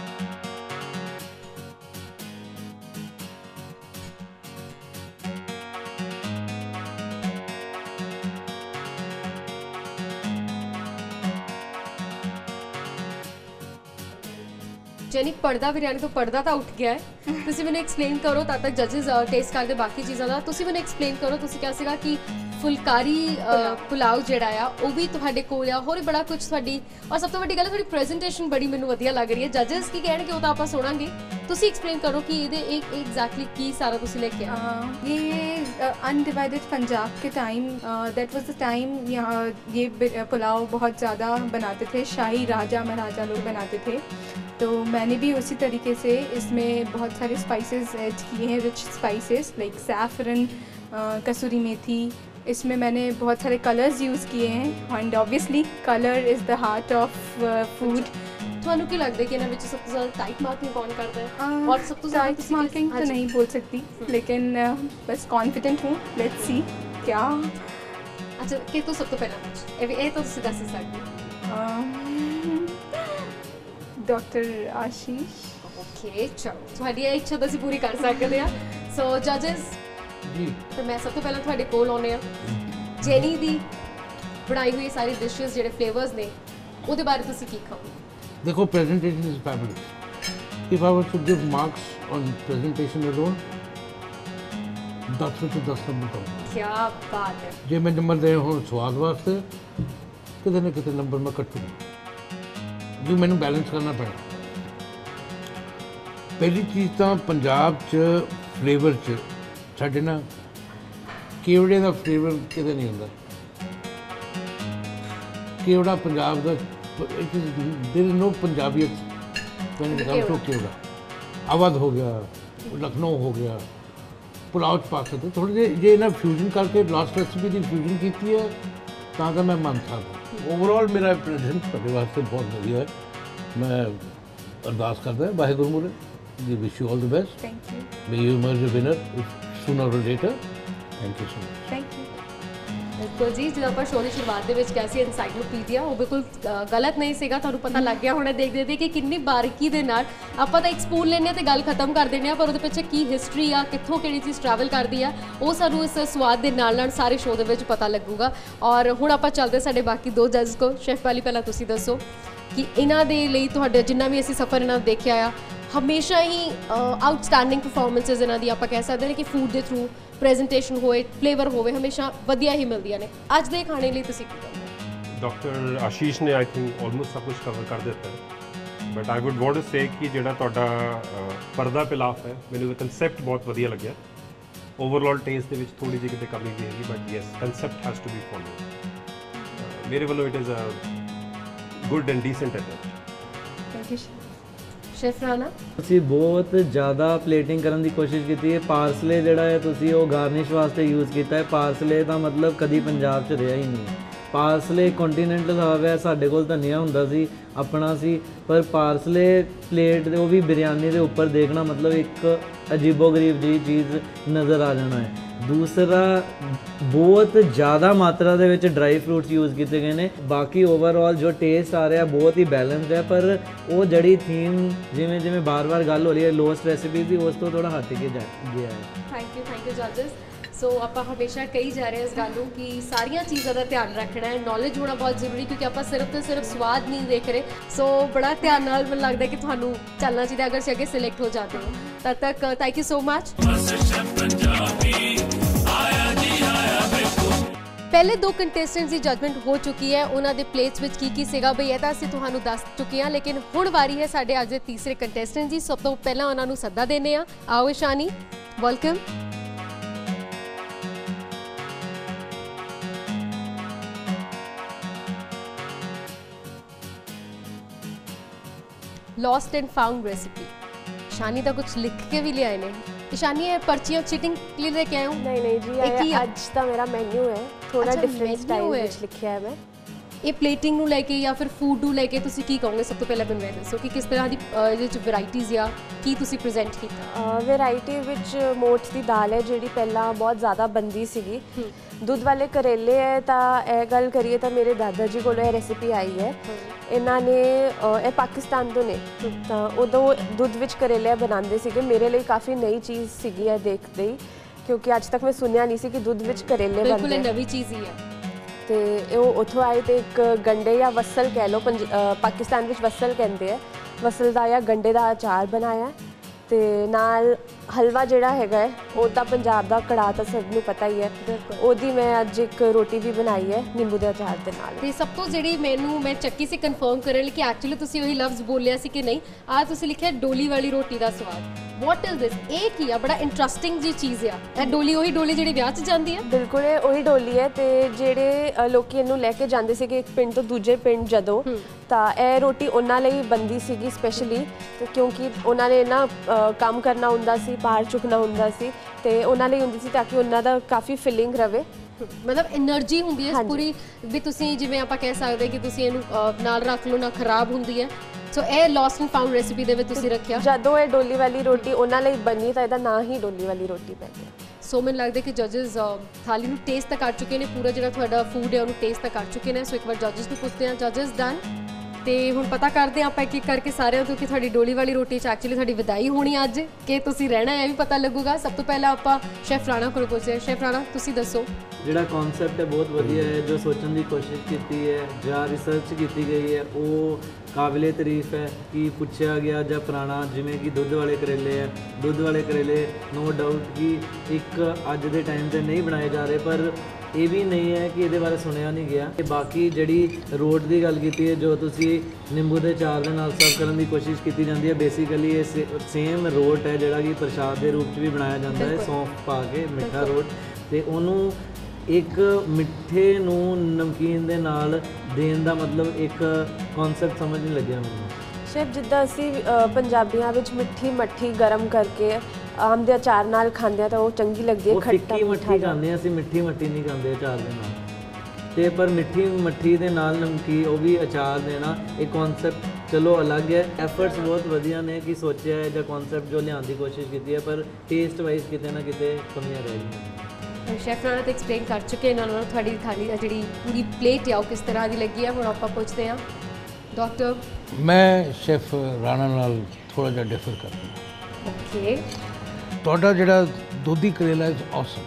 ਜੈਨੀ ਪਰਦਾ ਬਿਰਿਆਨੀ ਤੋਂ ਪਰਦਾ ਤਾਂ ਉੱਠ ਗਿਆ ਹੈ, ਤੁਸੀਂ ਮੈਨੂੰ ਐਕਸਪਲੇਨ ਕਰੋ ਤਦ ਤੱਕ ਜੱਜਸ ਟੇਸਟ ਕਰਦੇ ਬਾਕੀ ਚੀਜ਼ਾਂ ਦਾ। ਤੁਸੀਂ ਮੈਨੂੰ ਐਕਸਪਲੇਨ ਕਰੋ, ਤੁਸੀਂ ਕਿਹਾ ਸੀਗਾ ਕਿ ਫੁਲਕਾਰੀ ਪੁਲਾਓ ਜਿਹੜਾ ਆ ਉਹ ਵੀ ਤੁਹਾਡੇ ਕੋਲ ਆ, ਹੋਰ ਬੜਾ ਕੁਝ ਤੁਹਾਡੀ, ਔਰ ਸਭ ਤੋਂ ਵੱਡੀ ਗੱਲ ਤੁਹਾਡੀ ਪ੍ਰੈਜੈਂਟੇਸ਼ਨ ਬੜੀ ਮੈਨੂੰ ਵਧੀਆ ਲੱਗ ਰਹੀ ਹੈ। ਜੱਜਸ ਕੀ ਕਹਿਣਗੇ ਉਹ ਤਾਂ ਆਪਾਂ ਸੁਣਾਂਗੇ, ਤੁਸੀਂ ਐਕਸਪਲੇਨ ਕਰੋ ਕਿ ਇਹਦੇ ਇੱਕ ਐਗਜ਼ੈक्टली ਕੀ ਸਾਰਾ ਤੁਸੀਂ ਲੈ ਕੇ ਆਏ। ये अनडिवाइडेड पंजाब के time that was the time यहाँ ये पुलाव बहुत ज़्यादा बनाते थे, शाही राजा महाराजा लोग बनाते थे, तो मैंने भी उसी तरीके से इसमें बहुत सारे स्पाइसेस ऐड किए हैं, rich spices like saffron, kasuri methi. इसमें मैंने बहुत सारे कलर्स यूज़ किए हैं and obviously colour is the heart of food. ਤੁਹਾਨੂੰ ਕੀ ਲੱਗਦਾ ਕਿ ਇਹਨਾਂ ਵਿੱਚ ਸਭ ਤੋਂ ਜ਼ਿਆਦਾ ਟਾਈਪ ਮਾਰਕਿੰग कौन करता है? और सब तो टाइप मार्किंग तो नहीं बोल सकती, लेकिन बस कॉन्फिडेंट हूँ। लेट्स सी क्या। अच्छा कि तो सब तो पहला कुछ ਇਹ ਇਹ ਤਾਂ ਤੁਸੀਂ ਦੱਸ ਹੀ ਸਕਦੇ। डॉक्टर आशीष। ਓਕੇ ਚਲੋ ਤੁਹਾਡੀ ਇਹ ਇੱਛਾ ਤਾਂ ਅਸੀਂ ਪੂਰੀ ਕਰ ਸਕਦੇ ਆ। ਸੋ ਜੱਜਸ ਜੀ ਤੇ ਮੈਂ ਸਭ ਤੋਂ ਪਹਿਲਾਂ ਤੁਹਾਡੇ ਕੋਲ ਆਉਂਦੇ ਆ, ਜੈਨੀ ਦੀ ਬਣਾਈ ਹੋਈ ਸਾਰੀ ਡਿਸ਼ਸ ਜਿਹੜੇ ਫਲੇਵਰਸ ਨੇ ਉਹਦੇ ਬਾਰੇ ਤੁਸੀਂ ਕੀ ਕਹੋਗੇ? देखो, presentation is fabulous. If I were to give marks on presentation alone, दस में तो दस नंबर दूंगा। क्या बात है। जे मैं नंबर दे हूँ स्वाद वास्ते कितने न कितने नंबर मैं कटूँगा, जो मैंने बैलेंस करना पैना। पहली चीज़ तो पंजाब च फ्लेवर च साढ़े ना केवड़े का फ्लेवर किते नहीं होंदा। केवड़ा पंजाब का it is there is no Punjabiyat when it comes to kewra. Awadh हो गया, लखनऊ हो गया, पुलाव च पा सकते थोड़े जे जे इन्हें फ्यूजन करके लास्ट रेसिपी की फ्यूजन की है ਤਾਂ ਤਾਂ ਮੈਂ ਮੰਨ ਸਕਦਾ। ਓਵਰਆਲ ਮੇਰਾ ਪ੍ਰੈਜ਼ੈਂਟ ਤੁਹਾਡੇ ਵਾਸਤੇ ਬਹੁਤ ਵਧੀਆ ਹੈ। ਮੈਂ ਅਰਦਾਸ ਕਰਦਾ ਵਾਹਿਗੁਰੂ ਮੂਹਰੇ ਜੀ wish you all the best. Thank you. May you emerge a winner sooner or later. Thank you so much. Thank you. ਬਿਲਕੁਲ ਜੀ, ਜਦੋਂ ਆਪਾਂ ਸ਼ੋਅ ਦੀ ਸ਼ੁਰੂਆਤ ਦੇ ਵਿੱਚ ਕਿਹਾ ਸੀ ਐਨਸਾਈਕਲੋਪੀਡੀਆ, ਉਹ ਬਿਲਕੁਲ ਅ, ਗਲਤ ਨਹੀਂ ਸੀਗਾ। ਤੁਹਾਨੂੰ ਪਤਾ ਲੱਗ ਗਿਆ ਹੋਣਾ ਦੇਖਦੇ ਦੇਖਦੇ ਕਿ ਕਿੰਨੀ ਬਾਰੀਕੀ ਦੇ ਨਾਲ ਆਪਾਂ ਤਾਂ ਇੱਕ ਸਪੂਨ ਲੈਂਦੇ ਹਾਂ ਤੇ ਗੱਲ ਖਤਮ ਕਰ ਦਿੰਦੇ ਹਾਂ, ਪਰ ਉਹਦੇ ਪਿੱਛੇ ਕੀ ਹਿਸਟਰੀ ਆ, ਕਿੱਥੋਂ ਕਿਹੜੀ ਚੀਜ਼ ਟਰੈਵਲ ਕਰਦੀ ਆ, ਉਹ ਸਾਨੂੰ ਇਸ ਸਵਾਦ ਦੇ ਨਾਲ ਨਾਲ ਸਾਰੇ ਸ਼ੋਅ ਦੇ ਵਿੱਚ ਪਤਾ ਲੱਗੂਗਾ। ਔਰ ਹੁਣ ਆਪਾਂ ਚੱਲਦੇ ਸਾਡੇ ਬਾਕੀ ਦੋ ਜੱਜ ਕੋ। ਸ਼ੈਫ ਵਾਲੀ ਪਹਿਲਾਂ ਤੁਸੀਂ ਦੱਸੋ ਕਿ ਇਹਨਾਂ ਦੇ ਲਈ ਤੁਹਾਡੇ ਜਿੰਨਾ ਵੀ ਅਸੀਂ ਸਫ਼ਰ ਇਹਨਾਂ ਦਾ ਦੇਖਿਆ ਆ, ਹਮੇਸ਼ਾ ਹੀ ਆਊਟਸਟੈਂਡਿੰਗ ਪਰਫਾਰਮੈਂਸਿਸ ਇਹਨਾਂ ਦੀ ਆਪਾਂ ਕਹਿ ਸਕਦੇ ਹਾਂ ਕਿ ਫੂਡ ਦੇ ਥਰੂ ਪ੍ਰੈਜੈਂਟੇਸ਼ਨ ਹੋਏ, ਫਲੇਵਰ ਹੋਵੇ, ਹਮੇਸ਼ਾ ਵਧੀਆ ਹੀ ਮਿਲਦੀਆਂ ਨੇ। ਅੱਜ ਦੇ ਖਾਣੇ ਲਈ ਤੁਸੀਂ ਕੀ ਕਹੋਗੇ? ਡਾਕਟਰ ਆਸ਼ੀਸ਼ ਨੇ ਆਈ ਥਿੰਕ ਆਲਮੋਸਟ ਸਭ ਕੁਝ ਕਵਰ ਕਰ ਦਿੱਤਾ ਹੈ, but I would want to say ਕਿ ਜਿਹੜਾ ਤੁਹਾਡਾ ਅ, ਪਰਦਾ ਪਿਲਾਫ ਹੈ, ਮੈਨੂੰ ਕਨਸੈਪਟ ਬਹੁਤ ਵਧੀਆ ਲੱਗਿਆ। ਓਵਰਆਲ ਟੇਸਟ ਦੇ ਵਿੱਚ ਥੋੜੀ ਜਿਹੀ ਕਿਤੇ ਕਮੀ ਵੀ ਹੈਗੀ, but yes concept has to be followed. ਮੇਰੇ ਵੱਲੋਂ it is a good and decent attempt. Thank you. Chef Rana. ਅਸੀਂ ਬਹੁਤ ਜ਼ਿਆਦਾ ਪਲੇਟਿੰਗ ਕਰਨ ਦੀ ਕੋਸ਼ਿਸ਼ ਕੀਤੀ ਹੈ। ਪਾਰਸਲੇ ਜਿਹੜਾ ਹੈ ਤੁਸੀਂ ਉਹ ਗਾਰਨਿਸ਼ ਵਾਸਤੇ ਯੂਜ਼ ਕੀਤਾ ਹੈ। ਪਾਰਸਲੇ ਦਾ ਮਤਲਬ ਕਦੀ ਪੰਜਾਬ 'ਚ ਰਿਹਾ ਹੀ ਨਹੀਂ। ਪਾਰਸਲੇ ਕੰਟੀਨੈਂਟਲ ਹਬ ਹੈ, ਸਾਡੇ ਕੋਲ ਧਨੀਆ ਹੁੰਦਾ ਸੀ ਆਪਣਾ ਸੀ, ਪਰ ਪਾਰਸਲੇ ਪਲੇਟ ਦੇ ਉਹ ਵੀ ਬਿਰਿਆਨੀ ਦੇ ਉੱਪਰ ਦੇਖਣਾ ਮਤਲਬ ਇੱਕ ਅਜੀਬੋ-ਗਰੀਬ ਜਿਹੀ ਚੀਜ਼ ਨਜ਼ਰ ਆ ਜਾਣਾ ਹੈ। ਦੂਸਰਾ ਬਹੁਤ ਜ਼ਿਆਦਾ ਮਾਤਰਾ ਦੇ ਵਿੱਚ ਡਰਾਈ ਫਰੂਟਸ ਯੂਜ਼ ਕੀਤੇ ਗਏ ਨੇ। ਬਾਕੀ ਓਵਰਆਲ ਜੋ ਟੇਸਟ ਆ ਰਿਹਾ ਬਹੁਤ ਹੀ ਬੈਲੈਂਸਡ ਹੈ, ਪਰ ਉਹ ਜਿਹੜੀ ਥੀਮ ਜਿਵੇਂ ਜਿਵੇਂ ਬਾਰ-ਬਾਰ ਗੱਲ ਹੋ ਰਹੀ ਹੈ ਲੋਸਟ ਰੈਸਿਪੀ ਦੀ, ਉਸ ਤੋਂ ਥੋੜਾ ਹਟ ਕੇ ਜਾ ਗਿਆ ਹੈ। ਥੈਂਕ ਯੂ ਥੈਂਕ ਯੂ ਜੱਜਸ। ਸੋ ਆਪਾਂ ਹਮੇਸ਼ਾ ਕਹੀ ਜਾ ਰਹੇ ਇਸ ਗੱਲ ਨੂੰ ਕਿ ਸਾਰੀਆਂ ਚੀਜ਼ਾਂ ਦਾ ਧਿਆਨ ਰੱਖਣਾ ਹੈ, ਨੌਲੇਜ ਹੋਣਾ ਬਹੁਤ ਜ਼ਰੂਰੀ, ਕਿਉਂਕਿ ਆਪਾਂ ਸਿਰਫ ਤੇ ਸਿਰਫ ਸਵਾਦ ਨਹੀਂ ਦੇਖ ਰਹੇ। ਸੋ ਬੜਾ ਧਿਆਨ ਨਾਲ ਮੈਨੂੰ ਲੱਗਦਾ ਕਿ ਤੁਹਾਨੂੰ ਚੱਲਣਾ ਚਾਹੀਦਾ ਅਗਰ ਤੁਸੀਂ ਅੱਗੇ ਸਿਲੈਕਟ ਹੋ ਜਾਂਦੇ ਹੋ। ਤਦ ਤੱਕ ਥੈਂਕ ਯੂ ਸੋ ਮਚ। ਪਹਿਲੇ ਦੋ ਕੰਟੈਸਟੈਂਟਸ ਦੀ ਜਜਮੈਂਟ ਹੋ ਚੁੱਕੀ ਹੈ, ਉਹਨਾਂ ਦੇ ਪਲੇਟਸ ਵਿੱਚ ਕੀ ਕੀ ਸੀਗਾ ਬਈ ਇਹ ਤਾਂ ਅਸੀਂ ਤੁਹਾਨੂੰ ਦੱਸ ਚੁੱਕੇ ਹਾਂ, ਲੇਕਿਨ ਹੁਣ ਵਾਰੀ ਹੈ ਸਾਡੇ ਅੱਜ ਦੇ ਤੀਸਰੇ ਕੰਟੈਸਟੈਂਟ ਦੀ। ਸਭ ਤੋਂ ਪਹਿਲਾਂ ਉਹਨਾਂ ਨੂੰ ਸੱਦਾ ਦੇਣੇ ਆ। ਆਓ Ishani, welcome. Lost and found recipe Ishani का कुछ लिख के भी ले आए ने। इशानी ये पर्चियां चीटिंग के लिए लेके आए हो? नहीं नहीं जी, एक ही ये आज का मेरा मेन्यू है, थोड़ा अच्छा, डिफरेंट menu स्टाइल है। ਵਿੱਚ ਲਿਖਿਆ ਹੈ ਮੈਂ। ਇਹ ਪਲੇਟਿੰਗ ਨੂੰ ਲੈ ਕੇ ਜਾਂ ਫਿਰ ਫੂਡ ਨੂੰ ਲੈ ਕੇ ਤੁਸੀਂ ਕੀ ਕਹੋਗੇ? ਸਭ ਤੋਂ ਪਹਿਲਾਂ ਮੈਨੂੰ ਇਹ ਦੱਸੋ ਕਿ ਕਿਸ ਤਰ੍ਹਾਂ ਦੀ ਅ, ਇਹਦੇ ਵਿੱਚ ਵੈਰਾਈਟੀਜ਼ ਆ ਕੀ ਤੁਸੀਂ ਪ੍ਰੈਜ਼ੈਂਟ ਕੀਤਾ? ਵੈਰਾਈਟੀ ਵਿੱਚ ਮੋਠ ਦੀ ਦਾਲ ਹੈ ਜਿਹੜੀ ਪਹਿਲਾਂ ਬਹੁਤ ਜ਼ਿਆਦਾ ਬੰਦੀ ਸੀਗੀ। ਦੁੱਧ ਵਾਲੇ ਕਰੇਲੇ ਹੈ, ਤਾਂ ਇਹ ਗੱਲ ਕਰੀਏ ਤਾਂ ਮੇਰੇ ਦਾਦਾ ਜੀ ਕੋਲੋਂ ਇਹ ਰੈਸਿਪੀ ਆਈ ਹੈ। ਇਹਨਾਂ ਨੇ ਅ, ਇਹ ਪਾਕਿਸਤਾਨ ਤੋਂ ਨੇ, ਤਾਂ ਉਦੋਂ ਦੁੱਧ ਵਿੱਚ ਕਰੇਲੇ ਬਣਾਉਂਦੇ ਸੀਗੇ। ਮੇਰੇ ਲਈ ਕਾਫੀ ਨਈ ਚੀਜ਼ ਸੀਗੀ ਇਹ ਦੇਖਦੇ ਹੀ, ਕਿਉਂਕਿ ਅੱਜ ਤੱਕ ਮੈਂ ਸੁਣਿਆ ਨਹੀਂ ਸੀ ਕਿ ਦੁੱਧ ਵਿੱਚ ਕਰੇਲੇ ਬਿਲਕੁਲ ਬਣਦੇ। ਇਹ ਨਵੀਂ ਚੀਜ਼ ਹੀ ਆ। ਤੇ ਉਹ ਉੱਥੋਂ ਆਏ ਤੇ ਇੱਕ ਗੰਡੇ ਜਾਂ ਵਸਲ ਕਹਿ ਲਓ, ਪੰਜ ਅ, ਪਾਕਿਸਤਾਨ ਵਿੱਚ ਵਸਲ ਕਹਿੰਦੇ ਆ, ਵਸਲ ਦਾ ਜਾਂ ਗੰਡੇ ਦਾ ਅਚਾਰ ਬਣਾਇਆ। ਤੇ ਨਾਲ ਹਲਵਾ ਜਿਹੜਾ ਹੈਗਾ ਹੈ ਉਹ ਤਾਂ ਪੰਜਾਬ ਦਾ ਕੜਾਹ ਤਾਂ ਸਭ ਨੂੰ ਪਤਾ ਹੀ ਹੈ, ਉਹਦੀ ਮੈਂ ਅੱਜ ਇੱਕ ਰੋਟੀ ਵੀ ਬਣਾਈ ਹੈ ਨਿੰਬੂ ਦੇ ਅਚਾਰ ਦੇ ਨਾਲ। ਤੇ ਸਭ ਤੋਂ ਜਿਹੜੀ ਮੈਨੂੰ ਮੈਂ ਚੱਕੀ ਸੀ ਕਨਫਰਮ ਕਰਨ ਲਈ ਕਿ ਐਕਚੁਅਲੀ ਤੁਸੀਂ ਉਹੀ ਲਫ਼ਜ਼ ਬੋਲਿਆ ਸੀ ਕਿ ਨਹੀਂ, ਆ ਤੁਸੀਂ ਲਿਖਿਆ ਡੋਲੀ ਵਾਲੀ ਰੋਟੀ ਦਾ ਸਵਾਦ। What is this? ਇਹ ਕੀ ਆ? ਬੜਾ ਇੰਟਰਸਟਿੰਗ ਜੀ ਚੀਜ਼ ਆ। ਇਹ ਡੋਲੀ ਉਹੀ ਡੋਲੀ ਜਿਹੜੀ ਵਿਆਹ 'ਚ ਜਾਂਦੀ ਆ? ਬਿਲਕੁਲ ਇਹ ਉਹੀ ਡੋਲੀ ਹੈ। ਤੇ ਜਿਹੜੇ ਅ, ਲੋਕੀ ਇਹਨੂੰ ਲੈ ਕੇ ਜਾਂਦੇ ਸੀਗੇ ਇੱਕ ਪਿੰਡ ਤੋਂ ਦੂਜੇ ਪਿੰਡ ਜਦੋਂ, ਤਾਂ ਇਹ ਰੋਟੀ ਉਹਨਾਂ ਲਈ ਬਣਦੀ ਸੀਗੀ ਸਪੈਸ਼ਲੀ, ਕਿਉਂਕਿ ਉਹਨਾਂ ਨੇ ਨਾ ਅ, ਕੰਮ ਕਰਨਾ ਹੁੰਦਾ ਸੀ, ਬਾਹਰ ਚੁੱਕਣਾ ਹੁੰਦਾ ਸੀ, ਤੇ ਉਹਨਾਂ ਲਈ ਹੁੰਦੀ ਸੀ ਤਾਂ ਕਿ ਉਹਨਾਂ ਦਾ ਕਾਫੀ ਫਿਲਿੰਗ ਰਵੇ। ਮਤਲਬ એનર્ਜੀ ਹੁੰਦੀ ਹੈ ਪੂਰੀ ਵੀ, ਤੁਸੀਂ ਜਿਵੇਂ ਆਪਾਂ ਕਹਿ ਸਕਦੇ ਕਿ ਤੁਸੀਂ ਇਹਨੂੰ ਅ, ਨਾਲ ਰੱਖ ਲਓ ਨਾ ਖਰਾਬ ਹੁੰਦੀ ਹੈ। ਸੋ ਇਹ ਲੌਸਟ ਐਂਡ ਫਾਊਂਡ ਰੈਸਿਪੀ ਦੇ ਵਿੱਚ ਤੁਸੀਂ ਰੱਖਿਆ। ਜਦੋਂ ਇਹ ਡੋਲੀ ਵਾਲੀ ਰੋਟੀ ਉਹਨਾਂ ਲਈ ਬਣੀ ਤਾਂ ਇਹਦਾ ਨਾਂ ਹੀ ਡੋਲੀ ਵਾਲੀ ਰੋਟੀ ਪੈ ਗਿਆ। ਸੋ ਮੈਨੂੰ ਲੱਗਦਾ ਕਿ ਜੱਜਸ ਥਾਲੀ ਨੂੰ ਟੇਸਟ ਤਾਂ ਕਰ ਚੁੱਕੇ ਨੇ, ਪੂਰਾ ਜਿਹੜਾ ਤੁਹਾਡਾ ਫੂਡ ਹੈ ਉਹਨੂੰ ਟੇਸਟ ਤਾਂ ਕਰ ਚੁੱਕੇ ਨੇ। ਸੋ ਇੱਕ ਵਾਰ ਜੱਜਸ ਨੂੰ ਪੁੱਛਦੇ ਹਾਂ, ਜੱਜਸ ਡਨ? ਤੇ ਹੁਣ ਪਤਾ ਕਰਦੇ ਹਾਂ ਆਪਾਂ ਇੱਕ ਇੱਕ ਕਰਕੇ ਸਾਰਿਆਂ ਤੋਂ ਕਿ ਤੁਹਾਡੀ ਡੋਲੀ ਵਾਲੀ ਰੋਟੀ 'ਚ ਐਕਚੁਅਲੀ ਤੁਹਾਡੀ ਵਿਦਾਈ ਹੋਣੀ ਅੱਜ ਕਿ ਤੁਸੀਂ ਰਹਿਣਾ ਹੈ, ਇਹ ਵੀ ਪਤਾ ਲੱਗੂਗਾ। ਸਭ ਤੋਂ ਪਹਿਲਾਂ ਆਪਾਂ ਸ਼ੈਫ ਰਾਣਾ ਕੋਲ ਪੁੱਛਦੇ ਹਾਂ। ਸ਼ੈਫ ਰਾਣਾ, ਤੁਸੀਂ ਦੱਸੋ। ਜਿਹੜਾ ਕਨਸੈਪਟ ਹੈ ਬਹੁਤ ਵਧੀਆ ਹੈ, ਜੋ ਸੋਚਣ ਦੀ ਕੋਸ਼ਿਸ਼ ਕੀਤੀ ਹੈ ਜਾਂ ਰਿਸਰਚ ਕੀਤੀ ਗਈ ਹੈ ਉਹ ਕਾਬਿਲੇ ਤਾਰੀਫ ਹੈ। ਕਿ ਪੁੱਛਿਆ ਗਿਆ ਜਾਂ ਪੁਰਾਣਾ, ਜਿਵੇਂ ਕਿ ਦੁੱਧ ਵਾਲੇ ਕਰੇਲੇ ਹੈ, ਦੁੱਧ ਵਾਲੇ ਕਰੇਲੇ ਨੋ ਡਾਊਟ ਕਿ ਇੱਕ ਅੱਜ ਦੇ ਟਾਈਮ 'ਤੇ ਨਹੀਂ ਬਣਾਏ ਜਾ ਰਹੇ, ਪਰ ਇਹ ਵੀ ਨਹੀਂ ਹੈ ਕਿ ਇਹਦੇ ਬਾਰੇ ਸੁਣਿਆ ਨਹੀਂ ਗਿਆ। ਤੇ ਬਾਕੀ ਜਿਹੜੀ ਰੋਟ ਦੀ ਗੱਲ ਕੀਤੀ ਹੈ, ਜੋ ਤੁਸੀਂ ਨਿੰਬੂ ਦੇ ਚਾਰ ਦੇ ਨਾਲ ਸਰਵ ਕਰਨ ਦੀ ਕੋਸ਼ਿਸ਼ ਕੀਤੀ ਜਾਂਦੀ ਹੈ, ਬੇਸਿਕਲੀ ਇਹ ਸੇਮ ਰੋਟ ਹੈ ਜਿਹੜਾ ਕਿ ਪ੍ਰਸ਼ਾਦ ਦੇ ਰੂਪ 'ਚ ਵੀ ਬਣਾਇਆ ਜਾਂਦਾ ਹੈ, ਸੌਂਫ ਪਾ ਕੇ ਮਿੱਠਾ ਰੋਟ, ਤੇ ਉਹਨੂੰ ਇੱਕ ਮਿੱਠੇ ਨੂੰ ਨਮਕੀਨ ਦੇ ਨਾਲ ਦੇਣ ਦਾ ਮਤਲਬ ਇੱਕ ਕਨਸੈਪਟ ਸਮਝ ਨਹੀਂ ਲੱਗਿਆ ਮੈਨੂੰ। ਸ਼ੈਫ, ਜਿੱਦਾਂ ਅਸੀਂ ਅ, ਪੰਜਾਬੀਆਂ ਵਿੱਚ ਮਿੱਠੀ ਮੱਠੀ ਗਰਮ ਕਰਕੇ ਆਮ ਦੇ ਅਚਾਰ ਨਾਲ ਖਾਂਦੇ ਆ ਤਾਂ ਉਹ ਚੰਗੀ ਲੱਗਦੀ ਹੈ, ਉਹ ਖੱਟਾ ਫਿੱਕੀ ਮੱਠੀ ਖਾਂਦੇ ਆ, ਅਸੀਂ ਮਿੱਠੀ ਮੱਠੀ ਨਹੀਂ ਖਾਂਦੇ ਅਚਾਰ ਦੇ ਨਾਲ। ਤੇ ਪਰ ਮਿੱਠੀ ਮੱਠੀ ਦੇ ਨਾਲ ਨਮਕੀਨ ਉਹ ਵੀ ਅਚਾਰ ਦੇਣਾ ਇਹ ਕਨਸੈਪਟ ਚਲੋ ਅਲੱਗ ਹੈ। ਐਫਰਟਸ ਬਹੁਤ ਵਧੀਆ ਨੇ ਕਿ ਸੋਚਿਆ ਹੈ ਜਾਂ ਕਨਸੈਪਟ ਜੋ ਲਿਆਉਣ ਦੀ ਕੋਸ਼ਿਸ਼ ਕੀਤੀ ਹੈ, ਪਰ ਟੇਸਟ ਵਾਈਜ਼ ਕਿਤੇ ਨਾ ਕਿਤੇ ਕਮੀਆਂ ਰਹਿ ਗਈਆਂ। ਸ਼ੈਫ ਰਾਣਾ ਤਾਂ ਐਕਸਪਲੇਨ ਕਰ ਚੁੱਕੇ ਇਹਨਾਂ ਨੂੰ ਤੁਹਾਡੀ ਥਾਲੀ ਜਿਹੜੀ ਪੂਰੀ ਪਲੇਟ ਆ ਉਹ ਕਿਸ ਤਰ੍ਹਾਂ ਦੀ ਲੱਗੀ ਆ। ਹੁਣ ਆਪਾਂ ਪੁੱਛਦੇ ਹਾਂ ਡਾਕਟਰ। ਮੈਂ ਸ਼ੈਫ ਰਾਣਾ ਨਾਲ ਥੋੜਾ ਜਿਹਾ ਡਿਫਰ ਕਰਦਾ। ਓਕੇ, ਤੁਹਾਡਾ ਜਿਹੜਾ ਦੋਧੀ ਕਰੇਲਾ ਇਜ਼ ਆਸਮ,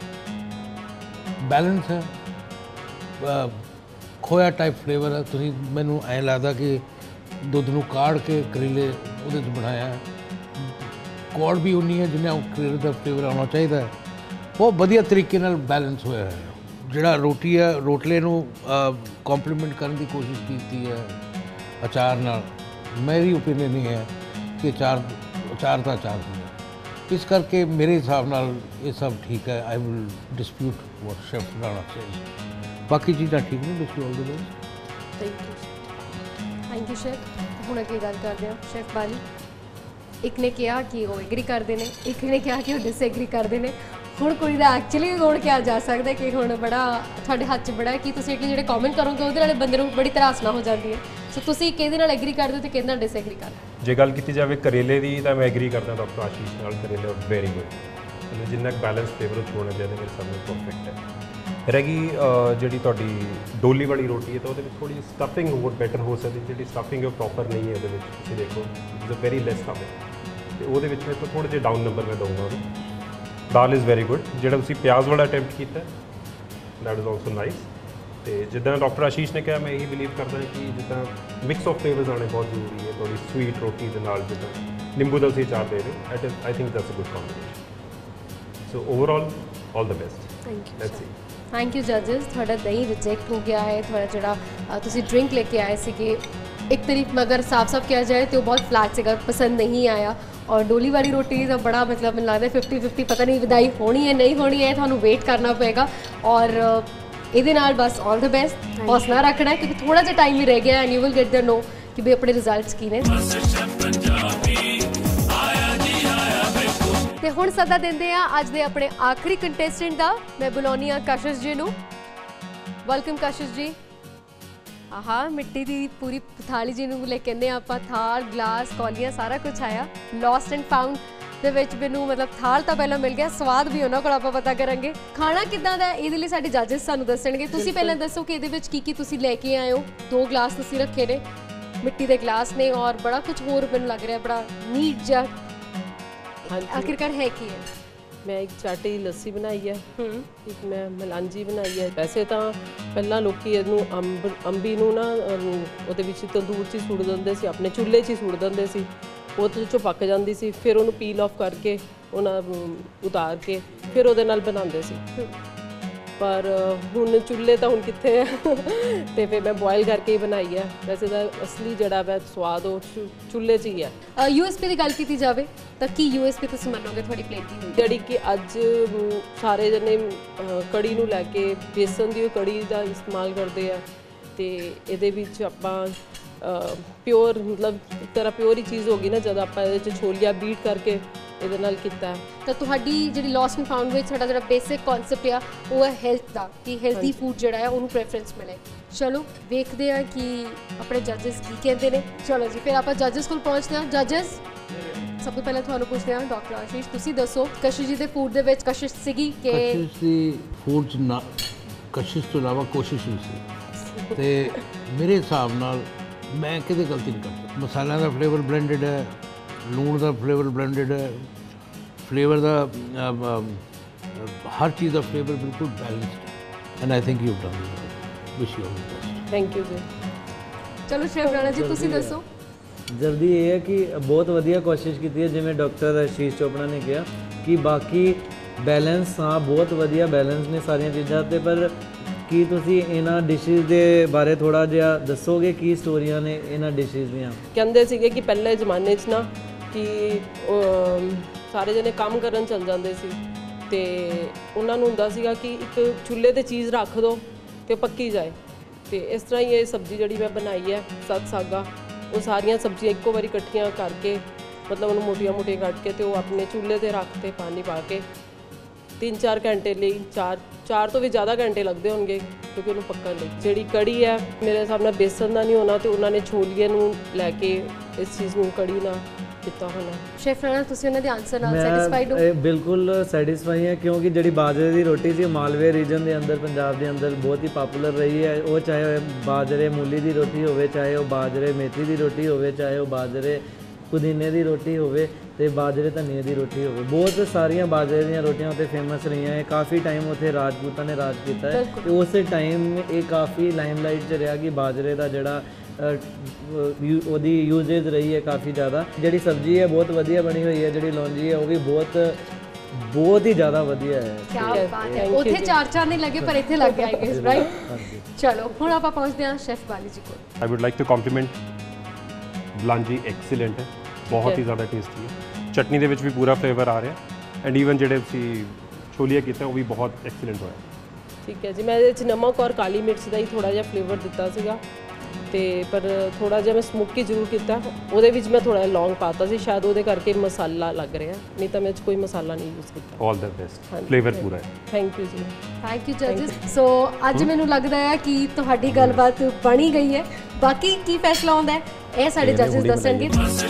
ਬੈਲੈਂਸ ਹੈ, ਅ, ਖੋਇਆ ਟਾਈਪ ਫਲੇਵਰ ਹੈ। ਤੁਸੀਂ ਮੈਨੂੰ ਐਂ ਲੱਗਦਾ ਕਿ ਦੁੱਧ ਨੂੰ ਕਾੜ ਕੇ ਕਰੇਲੇ ਉਹਦੇ 'ਚ ਬਣਾਇਆ ਹੈ। ਕੌੜ ਵੀ ਉਨੀ ਹੈ ਜਿੰਨਾ ਕਰੇਲੇ ਦਾ ਫਲੇਵਰ ਆਉਣਾ ਚਾਹੀਦਾ ਹੈ। ਬਹੁਤ ਵਧੀਆ ਤਰੀਕੇ ਨਾਲ ਬੈਲੈਂਸ ਹੋਇਆ ਹੈ। ਜਿਹੜਾ ਰੋਟੀ ਹੈ, ਰੋਟਲੇ ਨੂੰ ਕੰਪਲੀਮੈਂਟ ਕਰਨ ਦੀ ਕੋਸ਼ਿਸ਼ ਕੀਤੀ ਹੈ ਅਚਾਰ ਨਾਲ। ਮੇਰੀ ਓਪੀਨੀਅਨ ਇਹ ਹੈ ਕਿ ਅਚਾਰ ਅਚਾਰ ਦਾ ਅਚਾਰ ਹੁੰਦਾ, ਇਸ ਕਰਕੇ ਮੇਰੇ ਹਿਸਾਬ ਨਾਲ ਇਹ ਸਭ ਠੀਕ ਹੈ। I will dispute what chef Rana says. ਬਾਕੀ ਚੀਜ਼ਾਂ ਠੀਕ ਨੇ। Wish you all the best. Thank you thank you chef. ਹੁਣ ਅੱਗੇ ਗੱਲ ਕਰਦੇ ਹਾਂ ਸ਼ੈਫ ਬਾਲੀ। ਇੱਕ ਨੇ ਕਿਹਾ ਕਿ ਉਹ ਐਗਰੀ ਕਰਦੇ ਨੇ, ਇੱਕ ਨੇ ਕਿਹਾ ਕਿ ਉਹ ਡਿਸਐਗਰੀ ਕਰਦੇ ਨੇ। ਹੁਣ ਕੁੜੀ ਦਾ ਐਕਚੁਅਲੀ ਗੁਣ ਕਿਹਾ ਜਾ ਸਕਦਾ ਕਿ ਹੁਣ ਬੜਾ ਤੁਹਾਡੇ ਹੱਥ 'ਚ ਬੜਾ ਕਿ ਤੁਸੀਂ ਜਿਹੜੇ ਕਮੈਂਟ ਕਰੋਗੇ ਉਹਦੇ ਨਾਲ ਬੰਦੇ ਨੂੰ ਬੜੀ ਤਰਾਸਨਾ ਹੋ ਜਾਂਦੀ ਹੈ। ਸੋ ਤੁਸੀਂ ਕਿਹਦੇ ਨਾਲ ਐਗਰੀ ਕਰਦੇ ਹੋ ਤੇ ਕਿਹਦੇ ਨਾਲ ਡਿਸਐਗਰੀ ਕਰਦੇ ਹੋ? ਜੇ ਗੱਲ ਕੀਤੀ ਜਾਵੇ ਕਰੇਲੇ ਦੀ ਤਾਂ ਮੈਂ ਐਗਰੀ ਕਰਦਾ ਡਾਕਟਰ ਆਸ਼ੀਸ਼ ਨਾਲ, ਕਰੇਲੇ ਵੈਰੀ ਗੁੱਡ, ਮਤਲਬ ਜਿੰਨਾ ਕੁ ਬੈਲੈਂਸ ਫਲੇਵਰ ਉਹ ਹੋਣਾ ਚਾਹੀਦਾ ਮੇਰੇ ਸਾਹਮਣੇ ਪਰਫੈਕਟ ਹੈ। ਰਹਿ ਗਈ ਜਿਹੜੀ ਤੁਹਾਡੀ ਡੋਲੀ ਵਾਲੀ ਰੋਟੀ ਹੈ ਤਾਂ ਉਹਦੇ ਵਿੱਚ ਥੋੜੀ ਸਟਫਿੰਗ ਹੋਰ ਬੈਟਰ ਹੋ ਸਕਦੀ, ਜਿਹੜੀ ਸਟਫਿੰਗ ਉਹ ਪ੍ਰੋਪਰ ਨਹੀਂ ਹੈ ਉਹਦੇ ਵਿੱਚ, ਤੁਸੀਂ ਦੇਖੋ it's a very less stuffing, ਤੇ ਉਹਦੇ ਵਿੱਚ ਮੈਂ ਤੋਂ ਥੋੜ੍ਹੇ ਜਿਹੇ ਡਾਊਨ ਨੰਬਰ ਮੈਂ ਦਊਂਗਾ ਉਹਨੂੰ। ਦਾਲ ਇਜ਼ ਵੈਰੀ ਗੁੱਡ, ਜਿਹੜਾ ਤੁਸੀਂ ਪਿਆਜ਼ ਵਾਲਾ ਅਟੈਂਪਟ ਕੀਤਾ ਦੈਟ ਇਜ਼ ਆਲਸੋ ਨਾਈਸ। ਤੇ ਜਿੱਦਾਂ ਡਾਕਟਰ ਆਸ਼ੀਸ਼ ਨੇ ਕਿਹਾ, ਮੈਂ ਇਹੀ ਬਿਲੀਵ ਕਰਦਾ ਕਿ ਜਿੱਦਾਂ ਮਿਕਸ ਆਫ ਫਲੇਵਰਸ ਆਉਣੇ ਬਹੁਤ ਜ਼ਰੂਰੀ ਹੈ, ਥੋੜੀ ਸਵੀਟ ਰੋਟੀ ਦੇ ਨਾਲ ਜਿੱਦਾਂ ਨਿੰਬੂ ਦਾ ਤੁਸੀਂ ਚਾਰ ਦੇ ਰਹੇ ਹੋ, it is I think that's a good combination. So overall all the best. Thank you let's see. Thank you ਜੱਜਸ। ਤੁਹਾਡਾ ਦਹੀਂ ਰਿਜੈਕਟ ਹੋ ਗਿਆ ਹੈ, ਤੁਹਾਡਾ ਜਿਹੜਾ ਅ, ਤੁਸੀਂ ਡਰਿੰਕ ਲੈ ਕੇ ਆਏ ਸੀਗੇ, ਇੱਕ ਤਰੀਕ ਮਗਰ ਸਾਫ਼-ਸਾਫ਼ ਕਿਹਾ ਜਾਏ ਤੇ ਉਹ ਬਹੁਤ ਫਲੈਟ ਸੀਗਾ, ਪਸੰਦ ਨਹੀਂ ਆਇਆ। ਔਰ ਡੋਲੀ ਵਾਲੀ ਰੋਟੀ ਦਾ ਬੜਾ ਮਤਲਬ ਮੈਨੂੰ ਲੱਗਦਾ ਫਿਫਟੀ ਫਿਫਟੀ, ਪਤਾ ਨਹੀਂ ਵਿਦਾਈ ਹੋਣੀ ਹੈ ਨਹੀਂ ਹੋਣੀ ਹੈ, ਤੁਹਾਨੂੰ ਵੇਟ ਕਰਨਾ ਪਏਗਾ। ਔਰ ਇਹਦੇ ਨਾਲ ਬਸ ਆਲ ਦ ਬੈਸਟ, ਹੌਸਲਾ ਰੱਖਣਾ ਕਿਉਂਕਿ ਥੋੜਾ ਜਿਹਾ ਟਾਈਮ ਹੀ ਰਹਿ ਗਿਆ and you will get the know ਕਿ ਵੀ ਆਪਣੇ ਰਿਜ਼ਲਟਸ ਕੀ ਨੇ। ਤੇ ਹੁਣ ਸੱਦਾ ਦਿੰਦੇ ਆ ਅੱਜ ਦੇ ਆਪਣੇ ਆਖਰੀ ਕੰਟੈਸਟੈਂਟ ਦਾ। ਮੈਂ ਬੁਲਾਉਣੀ ਆ ਕਸ਼ਿਸ਼ ਜੀ ਨੂੰ। ਵੈਲਕਮ ਕਸ਼ਿਸ਼ ਜੀ। ਆਹਾ ਮਿੱਟੀ ਦੀ ਪੂਰੀ ਥਾਲੀ ਜਿਹਨੂੰ ਲੈ ਕਹਿੰਦੇ ਆ ਆਪਾਂ, ਥਾਲ ਗਲਾਸ ਕੌਲੀਆਂ ਸਾਰਾ ਕੁਝ ਆਇਆ। ਲੋਸਟ ਐਂਡ ਫਾਊਂਡ ਦੇ ਵਿੱਚ ਮੈਨੂੰ ਮਤਲਬ ਥਾਲ ਤਾਂ ਪਹਿਲਾਂ ਮਿਲ ਗਿਆ, ਸਵਾਦ ਵੀ ਉਹਨਾਂ ਕੋਲ ਆਪਾਂ ਪਤਾ ਕਰਾਂਗੇ। ਖਾਣਾ ਕਿੱਦਾਂ ਦਾ ਇਹਦੇ ਲਈ ਸਾਡੇ ਜੱਜਸ ਸਾਨੂੰ ਦੱਸਣਗੇ। ਤੁਸੀਂ ਪਹਿਲਾਂ ਦੱਸੋ ਕਿ ਇਹਦੇ ਵਿੱਚ ਕੀ ਕੀ ਤੁਸੀਂ ਲੈ ਕੇ ਆਏ ਹੋ। ਦੋ ਗਲਾਸ ਤੁਸੀਂ ਰੱਖੇ ਨੇ, ਮਿੱਟੀ ਦੇ ਗਲਾਸ ਨੇ, ਔਰ ਬੜਾ ਕੁਝ ਹੋਰ ਮੈਨੂੰ ਲੱਗ ਰਿਹਾ ਬੜਾ ਨੀਟ ਜਿਹਾ। ਆਖਿਰਕਾਰ ਹੈ ਕੀ ਹੈ? ਮੈਂ ਇੱਕ ਚਾਟੀ ਲੱਸੀ ਬਣਾਈ ਹੈ, ਇੱਕ ਮੈਂ ਮਲਾਂਜੀ ਬਣਾਈ ਹੈ। ਵੈਸੇ ਤਾਂ ਪਹਿਲਾਂ ਲੋਕੀ ਇਹਨੂੰ ਅੰਬ ਅੰਬੀ ਨੂੰ ਨਾ ਉਹਦੇ ਵਿੱਚ ਤੰਦੂਰ 'ਚ ਹੀ ਸੁੱਟ ਦਿੰਦੇ ਸੀ, ਆਪਣੇ ਚੁੱਲ੍ਹੇ 'ਚ ਹੀ ਸੁੱਟ ਦਿੰਦੇ ਸੀ, ਉਹਦੇ 'ਚੋਂ ਪੱਕ ਜਾਂਦੀ ਸੀ, ਫਿਰ ਉਹਨੂੰ ਪੀਲ ਆਫ ਕਰਕੇ ਉਹਨਾਂ ਉਤਾਰ ਕੇ ਫਿਰ ਉਹਦੇ ਨਾਲ ਬਣਾਉਂਦੇ ਸੀ। ਪਰ ਹੁਣ ਚੁੱਲ੍ਹੇ ਤਾਂ ਹੁਣ ਕਿੱਥੇ ਹੈ ਤੇ ਫਿਰ ਮੈਂ ਬੋਇਲ ਕਰਕੇ ਹੀ ਬਣਾਈ ਹੈ। ਵੈਸੇ ਤਾਂ ਅਸਲੀ ਜਿਹੜਾ ਵੈ ਸਵਾਦ ਉਹ ਚੁੱਲ੍ਹੇ 'ਚ ਹੀ ਹੈ। ਯੂਐਸਪੀ ਦੀ ਗੱਲ ਕੀਤੀ ਜਾਵੇ ਤਾਂ ਕੀ ਯੂਐਸਪੀ ਤੁਸੀਂ ਮੰਨੋਗੇ ਤੁਹਾਡੀ ਪਲੇਟ ਦੀ ਹੋਈ ਜਿਹੜੀ ਕਿ ਅੱਜ ਸਾਰੇ ਜਣੇ ਕੜੀ ਨੂੰ ਲੈ ਕੇ ਬੇਸਨ ਦੀ ਕੜੀ ਦਾ ਇਸਤੇਮਾਲ ਕਰਦੇ ਆ, ਤੇ ਇਹਦੇ ਵਿੱਚ ਆਪਾਂ ਪਿਓਰ ਮਤਲਬ ਇੱਕ ਤਰ੍ਹਾਂ ਪਿਓਰ ਹੀ ਚੀਜ਼ ਹੋ ਗਈ ਨਾ, ਜਦ ਆਪਾਂ ਇਹਦੇ 'ਚ ਛੋਲੀਆਂ ਬੀਟ ਕਰਕੇ ਇਹਦੇ ਨਾਲ ਕੀਤਾ। ਤਾਂ ਤੁਹਾਡੀ ਜਿਹੜੀ ਲੋਸਟ ਐਂਡ ਫਾਊਂਡ ਵਿੱਚ ਸਾਡਾ ਜਿਹੜਾ ਬੇਸਿਕ ਕਨਸੈਪਟ ਆ ਉਹ ਹੈ ਹੈਲਥ ਦਾ, ਕਿ ਹੈਲਥੀ ਫੂਡ ਜਿਹੜਾ ਹੈ ਉਹਨੂੰ ਪ੍ਰੈਫਰੈਂਸ ਮਿਲੇ। ਚਲੋ ਵੇਖਦੇ ਆ ਕਿ ਆਪਣੇ ਜੱਜਸ ਕੀ ਕਹਿੰਦੇ ਨੇ। ਚਲੋ ਜੀ ਫਿਰ ਆਪਾਂ ਜੱਜਸ ਕੋਲ ਪਹੁੰਚਦੇ ਹਾਂ। ਜੱਜਸ ਸਭ ਤੋਂ ਪਹਿਲਾਂ ਤੁਹਾਨੂੰ ਪੁੱਛਦੇ ਹਾਂ ਡਾਕਟਰ ਆਸ਼ੀਸ਼, ਤੁਸੀਂ ਦੱਸੋ ਕਸ਼ਿਸ਼ ਜੀ ਦੇ ਫੂਡ ਦੇ ਵਿੱਚ ਕਸ਼ਿਸ਼ ਸੀਗੀ ਕਿ ਕਸ਼ਿਸ਼ ਦੀ ਫੂਡ 'ਚ ਨਾ ਕਸ਼ਿਸ਼ ਤੋਂ ਇਲਾਵਾ ਕੋਸ਼ਿਸ਼ ਵੀ ਸੀ, ਤੇ ਮੇਰੇ ਹਿਸਾਬ ਨਾਲ ਮੈਂ ਕਿਤੇ ਗਲਤੀ ਨਹੀਂ ਕਰਦਾ। ਮਸਾਲਿਆਂ ਦਾ ਫਲੇਵਰ ਬਲੈਂਡਡ ਹੈ, ਲੂਣ ਦਾ ਫਲੇਵਰ ਬਲੈਂਡਡ ਹੈ, ਫਲੇਵਰ ਦਾ ਹਰ ਚੀਜ਼ ਦਾ ਫਲੇਵਰ ਬਿਲਕੁਲ ਬੈਲੈਂਸਡ ਹੈ, and I think you done wish you all the best. Thank you ji. ਚਲੋ ਸ਼ੇਫ ਰਾਣਾ ਜੀ ਤੁਸੀਂ ਦੱਸੋ। ਜਲਦੀ ਇਹ ਹੈ ਕਿ ਬਹੁਤ ਵਧੀਆ ਕੋਸ਼ਿਸ਼ ਕੀਤੀ ਹੈ, ਜਿਵੇਂ ਡਾਕਟਰ ਆਸ਼ੀਸ਼ ਚੋਪੜਾ ਨੇ ਕਿਹਾ ਕਿ ਬਾਕੀ ਬੈਲੈਂਸ ਹਾਂ ਬਹੁਤ ਵਧੀਆ ਬੈਲੈਂਸ ਨੇ ਸਾਰੀਆਂ ਚੀਜ਼ਾਂ ਤੇ, ਪਰ ਕੀ ਤੁਸੀਂ ਇਹਨਾਂ ਡਿਸ਼ਿਜ਼ ਦੇ ਬਾਰੇ ਥੋੜਾ ਜਿਹਾ ਦੱਸੋਗੇ, ਕੀ ਸਟੋਰੀਆਂ ਨੇ ਇਹਨਾਂ ਡਿਸ਼ਿਜ਼ ਦੀਆਂ? ਕਹਿੰਦੇ ਸੀਗੇ ਕਿ ਪਹਿਲੇ ਜ਼ਮਾਨੇ 'ਚ ਨਾ ਕਿ ਸਾਰੇ ਜਣੇ ਕੰਮ ਕਰਨ ਚੱਲ ਜਾਂਦੇ ਸੀ, ਤੇ ਉਹਨਾਂ ਨੂੰ ਹੁੰਦਾ ਸੀਗਾ ਕਿ ਇੱਕ ਚੁੱਲ੍ਹੇ 'ਤੇ ਚੀਜ਼ ਰੱਖ ਦਿਓ ਤੇ ਪੱਕੀ ਜਾਏ। ਤੇ ਇਸ ਤਰ੍ਹਾਂ ਹੀ ਇਹ ਸਬਜ਼ੀ ਜਿਹੜੀ ਮੈਂ ਬਣਾਈ ਹੈ ਸੱਤ ਸਾਗਾ, ਉਹ ਸਾਰੀਆਂ ਸਬਜ਼ੀਆਂ ਇੱਕੋ ਵਾਰੀ ਇਕੱਠੀਆਂ ਕਰਕੇ ਮਤਲਬ ਉਹਨੂੰ ਮੋਟੀਆਂ ਮੋਟੀਆਂ ਕੱਟ ਕੇ ਤੇ ਉਹ ਆਪਣੇ ਚੁੱਲ੍ਹੇ 'ਤੇ ਰੱਖ ਤੇ ਪਾਣੀ ਪਾ ਕੇ ਤਿੰਨ ਚਾਰ ਘੰਟੇ ਲਈ, ਚਾਰ ਚਾਰ ਤੋਂ ਵੀ ਜ਼ਿਆਦਾ ਘੰਟੇ ਲੱਗਦੇ ਹੋਣਗੇ ਕਿਉਂਕਿ ਉਹਨੂੰ ਪੱਕਣ ਲਈ। ਜਿਹੜੀ ਕੜੀ ਹੈ ਮੇਰੇ ਹਿਸਾਬ ਨਾਲ ਬੇਸਨ ਦਾ ਨਹੀਂ ਹੋਣਾ, ਤੇ ਉਹਨਾਂ ਨੇ ਛੋਲੀਏ ਨੂੰ ਲੈ ਕੇ ਇਸ ਚੀਜ਼ ਨੂੰ ਕੜੀ ਨਾਲ ਕੀਤਾ ਹੋਣਾ। ਸ਼ੇਫ ਰਾਣਾ ਤੁਸੀਂ ਉਹਨਾਂ ਦੇ ਆਨਸਰ ਨਾਲ ਸੈਟੀਸਫਾਈਡ ਹੋ? ਮੈਂ ਬਿਲਕੁਲ ਸੈਟੀਸਫਾਈ ਹਾਂ, ਕਿਉਂਕਿ ਜਿਹੜੀ ਬਾਜਰੇ ਦੀ ਰੋਟੀ ਸੀ ਮਾਲਵੇ ਰੀਜਨ ਦੇ ਅੰਦਰ ਪੰਜਾਬ ਦੇ ਅੰਦਰ ਬਹੁਤ ਹੀ ਪਪੂਲਰ ਰਹੀ ਹੈ। ਉਹ ਚਾਹੇ ਬਾਜਰੇ ਮੂਲੀ ਦੀ ਰੋਟੀ ਹੋਵੇ, ਚਾਹੇ ਉਹ ਬਾਜਰੇ ਮੇਥੀ ਦੀ ਰੋਟੀ ਹੋਵੇ, ਚਾਹੇ ਉਹ ਬਾਜਰੇ ਪੁਦੀਨੇ ਦੀ ਰੋਟੀ ਹੋਵੇ ਤੇ ਬਾਜਰੇ ਧਨੀਏ ਦੀ ਰੋਟੀ ਹੋਵੇ, ਬਹੁਤ ਸਾਰੀਆਂ ਬਾਜਰੇ ਦੀਆਂ ਰੋਟੀਆਂ ਉੱਥੇ ਫੇਮਸ ਰਹੀਆਂ ਹੈ। ਕਾਫੀ ਟਾਈਮ ਉੱਥੇ ਰਾਜਪੂਤਾਂ ਨੇ ਰਾਜ ਕੀਤਾ ਹੈ, ਤੇ ਉਸੇ ਟਾਈਮ ਇਹ ਕਾਫੀ ਲਾਈਮਲਾਈਟ 'ਚ ਰਿਹਾ ਕਿ ਬਾਜਰੇ ਦਾ ਜਿਹੜਾ ਉਹਦੀ ਯੂਜੇਜ ਰਹੀ ਹੈ ਕਾਫੀ ਜ਼ਿਆਦਾ। ਜਿਹੜੀ ਸਬਜ਼ੀ ਹੈ ਬਹੁਤ ਵਧੀਆ ਬਣੀ ਹੋਈ ਹੈ, ਜਿਹੜੀ ਲੌਂਜੀ ਹੈ ਉਹ ਵੀ ਬਹੁਤ ਬਹੁਤ ਹੀ ਜ਼ਿਆਦਾ ਵਧੀਆ ਹੈ। ਕੀ ਬਾਤ ਹੈ, ਉੱਥੇ ਚਾਰ ਚਾਰ ਨਹੀਂ ਲੱਗੇ ਪਰ ਇੱਥੇ ਲੱਗ ਗਿਆ ਆਈ ਗੈਸ, ਰਾਈਟ। ਚਲੋ ਹੁਣ ਆਪਾਂ ਪਹੁੰਚਦੇ ਹਾਂ ਸ਼ੈਫ ਬਾਲੀ ਜੀ ਕੋਲ। I would like to compliment ਬਲਾਂਜੀ, ਐਕਸੀਲੈਂਟ ਹੈ, ਬਹੁਤ ਹੀ ਜ਼ਿਆਦਾ ਟੇਸਟੀ ਹੈ। ਚਟਨੀ ਦੇ ਵਿੱਚ ਵੀ ਪੂਰਾ ਫਲੇਵਰ ਆ ਰਿਹਾ, ਐਂਡ ਈਵਨ ਜਿਹੜੇ ਤੁਸੀਂ ਛੋਲੀਆ ਕੀਤਾ ਉਹ ਵੀ ਬਹੁਤ ਐਕਸੀਲੈਂਟ ਹੋਇਆ। ਠੀਕ ਹੈ ਜੀ, ਮੈਂ ਇਹਦੇ 'ਚ ਨਮਕ ਔਰ ਕਾਲੀ ਮਿਰਚ ਦਾ ਹੀ ਥੋੜ੍ਹਾ ਜਿਹਾ ਫਲੇਵਰ ਦਿੱਤਾ ਸੀਗਾ, ਤੇ ਪਰ ਥੋੜਾ ਜਿਹਾ ਮੈਂ ਸਮੋਕੀ ਜ਼ਰੂਰ ਕੀਤਾ, ਉਹਦੇ ਵਿੱਚ ਮੈਂ ਥੋੜਾ ਲੌਂਗ ਪਾਤਾ ਸੀ, ਸ਼ਾਇਦ ਉਹਦੇ ਕਰਕੇ ਮਸਾਲਾ ਲੱਗ ਰਿਹਾ, ਨਹੀਂ ਤਾਂ ਮੈਂ ਚ ਕੋਈ ਮਸਾਲਾ ਨਹੀਂ ਯੂਜ਼ ਕੀਤਾ। ਆਲ ਦ ਬੈਸਟ, ਫਲੇਵਰ ਪੂਰਾ ਹੈ। ਥੈਂਕ ਯੂ ਜੀ। ਥੈਂਕ ਯੂ ਜੱਜਸ। ਸੋ ਅੱਜ ਮੈਨੂੰ ਲੱਗਦਾ ਹੈ ਕਿ ਤੁਹਾਡੀ ਗੱਲਬਾਤ ਬਣੀ ਗਈ ਹੈ, ਬਾਕੀ ਕੀ ਫੈਸਲਾ ਆਉਂਦਾ ਹੈ ਇਹ ਸਾਡੇ ਜੱਜਸ ਦੱਸਣਗੇ।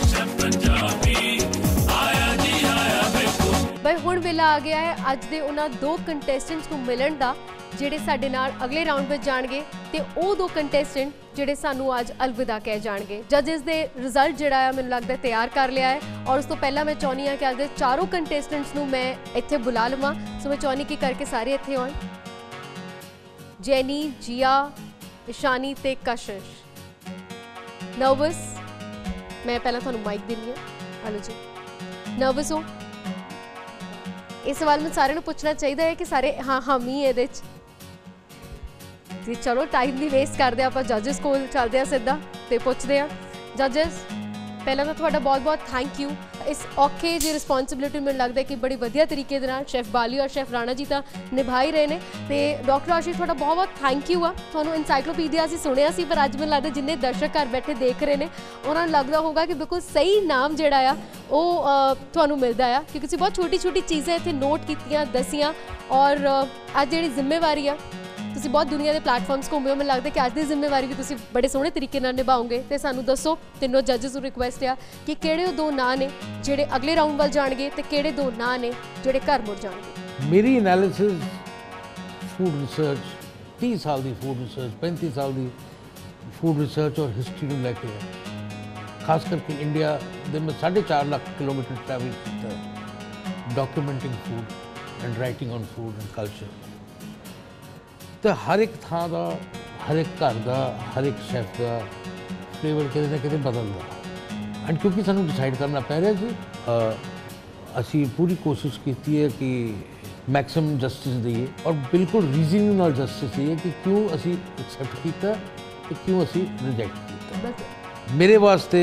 ਬਈ ਹੁਣ ਵੇਲਾ ਆ ਗਿਆ ਹੈ ਅੱਜ ਦੇ ਉਹਨਾਂ ਦੋ ਕੰਟੈਸਟੈਂਟਸ ਨੂੰ ਮਿਲਣ ਦਾ ਜਿਹੜੇ ਸਾਡੇ ਨਾਲ ਅਗਲੇ ਰਾਊਂਡ ਵਿੱਚ ਜਾਣਗੇ, ਤੇ ਉਹ ਦੋ ਕੰਟੈਸਟੈਂਟ ਜਿਹੜੇ ਸਾਨੂੰ ਅੱਜ ਅਲਵਿਦਾ ਕਹਿ ਜਾਣਗੇ। ਜੱਜਸ ਦੇ ਰਿਜ਼ਲਟ ਜਿਹੜਾ ਆ ਮੈਨੂੰ ਲੱਗਦਾ ਤਿਆਰ ਕਰ ਲਿਆ ਹੈ, ਔਰ ਉਸ ਤੋਂ ਪਹਿਲਾਂ ਮੈਂ ਚਾਹੁੰਦੀ ਹਾਂ ਕਿ ਅੱਜ ਦੇ ਚਾਰੋਂ ਕੰਟੈਸਟੈਂਟਸ ਨੂੰ ਮੈਂ ਇੱਥੇ ਬੁਲਾ ਲਵਾਂ। ਸੋ ਮੈਂ ਚਾਹੁੰਦੀ ਕਿ ਕਰਕੇ ਸਾਰੇ ਇੱਥੇ ਆਉਣ। ਜੈਨੀ, ਜੀਆ, ਇਸ਼ਾਨੀ ਤੇ ਕਸ਼ਿਸ਼। ਨਰਵਸ? ਮੈਂ ਪਹਿਲਾਂ ਤੁਹਾਨੂੰ ਮਾਈਕ ਦਿੰਦੀ ਹਾਂ। ਹਲੋ ਜੀ, ਨਰਵਸ ਹੋ? ਇਹ ਸਵਾਲ ਨੂੰ ਸਾਰਿਆਂ ਨੂੰ ਪੁੱਛਣਾ ਚਾਹੀਦਾ ਹੈ ਕਿ ਸਾਰੇ ਹਾਂ ਹਾਮੀ ਇਹਦੇ 'ਚ? ਜੀ ਚਲੋ ਟਾਈਮ ਦੀ ਵੇਸਟ ਕਰਦੇ ਆਪਾਂ ਜੱਜਸ ਕੋਲ ਚੱਲਦੇ ਆ ਸਿੱਧਾ ਤੇ ਪੁੱਛਦੇ ਆ। ਜੱਜਸ, ਪਹਿਲਾਂ ਤਾਂ ਤੁਹਾਡਾ ਬਹੁਤ ਬਹੁਤ ਥੈਂਕ ਯੂ। ਇਸ ਔਖੇ ਜਿਹੀ ਰਿਸਪੌਂਸਿਬਿਲਿਟੀ ਮੈਨੂੰ ਲੱਗਦਾ ਕਿ ਬੜੀ ਵਧੀਆ ਤਰੀਕੇ ਦੇ ਨਾਲ ਸ਼ੈਫ ਬਾਲੀ ਔਰ ਸ਼ੈਫ ਰਾਣਾ ਜੀ ਤਾਂ ਨਿਭਾ ਹੀ ਰਹੇ ਨੇ, ਤੇ ਡਾਕਟਰ ਆਸ਼ੀਸ਼ ਤੁਹਾਡਾ ਬਹੁਤ ਬਹੁਤ ਥੈਂਕ ਯੂ ਆ। ਤੁਹਾਨੂੰ ਇਨਸਾਈਕਲੋਪੀਡੀਆ ਅਸੀਂ ਸੁਣਿਆ ਸੀ, ਪਰ ਅੱਜ ਮੈਨੂੰ ਲੱਗਦਾ ਜਿੰਨੇ ਦਰਸ਼ਕ ਘਰ ਬੈਠੇ ਦੇਖ ਰਹੇ ਨੇ ਉਹਨਾਂ ਨੂੰ ਲੱਗਦਾ ਹੋਊਗਾ ਕਿ ਬਿਲਕੁਲ ਸਹੀ ਨਾਮ ਜਿਹੜਾ ਆ ਉਹ ਤੁਹਾਨੂੰ ਮਿਲਦਾ ਆ, ਕਿਉਂਕਿ ਤੁਸੀਂ ਬਹੁਤ ਛੋਟੀ ਛੋਟੀ ਚੀਜ਼ਾਂ ਇੱਥੇ ਨੋਟ ਕੀਤੀਆਂ, ਦੱਸੀਆਂ, ਔਰ ਅੱਜ ਜਿਹੜੀ ਜ਼ਿੰਮੇਵਾਰੀ ਆ ਤੁਸੀਂ ਬਹੁਤ ਦੁਨੀਆ ਦੇ ਪਲੇਟਫਾਰਮਸ ਘੁੰਮੇ ਹੋ, ਮੈਨੂੰ ਲੱਗਦਾ ਕਿ ਅੱਜ ਦੀ ਜ਼ਿੰਮੇਵਾਰੀ ਵੀ ਤੁਸੀਂ ਬੜੇ ਸੋਹਣੇ ਤਰੀਕੇ ਨਾਲ ਨਿਭਾਓਗੇ। ਤੇ ਸਾਨੂੰ ਦੱਸੋ, ਤਿੰਨੋਂ ਜੱਜਸ ਨੂੰ ਰਿਕੁਐਸਟ ਆ ਕਿ ਕਿਹੜੇ ਉਹ ਦੋ ਨਾਂ ਨੇ ਜਿਹੜੇ ਅਗਲੇ ਰਾਊਂਡ ਵੱਲ ਜਾਣਗੇ ਤੇ ਕਿਹੜੇ ਦੋ ਨਾਂ ਨੇ ਜਿਹੜੇ ਘਰ ਮੁੜ ਜਾਣਗੇ। ਮੇਰੀ ਐਨਾਲਿਸਿਸ ਫੂਡ ਰਿਸਰਚ, तीस ਸਾਲ ਦੀ ਫੂਡ ਰਿਸਰਚ, पैंतीस ਸਾਲ ਦੀ ਫੂਡ ਰਿਸਰਚ ਔਰ ਹਿਸਟਰੀ ਨੂੰ ਲੈ ਕੇ ਹੈ। ਖਾਸ ਕਰਕੇ ਇੰਡੀਆ ਦੇ ਮੈਂ ਸਾਢੇ ਚਾਰ ਲੱਖ ਕਿਲੋਮੀਟਰ ਟਰੈਵਲ ਕੀਤਾ documenting food and writing on food and culture. तो हर एक थां का, हर एक घर का, हर एक शैफ का फ्लेवर किते ना किते बदलता। एंड क्योंकि सानू डिसाइड करना पै रहा जी, असी पूरी कोशिश की है कि मैक्सिमम जस्टिस दईए और बिल्कुल रीजनिंग नाल जस्टिस दईए कि क्यों असी एक्सैप्ट किया तो क्यों असी रिजैक्ट किया। मेरे वास्ते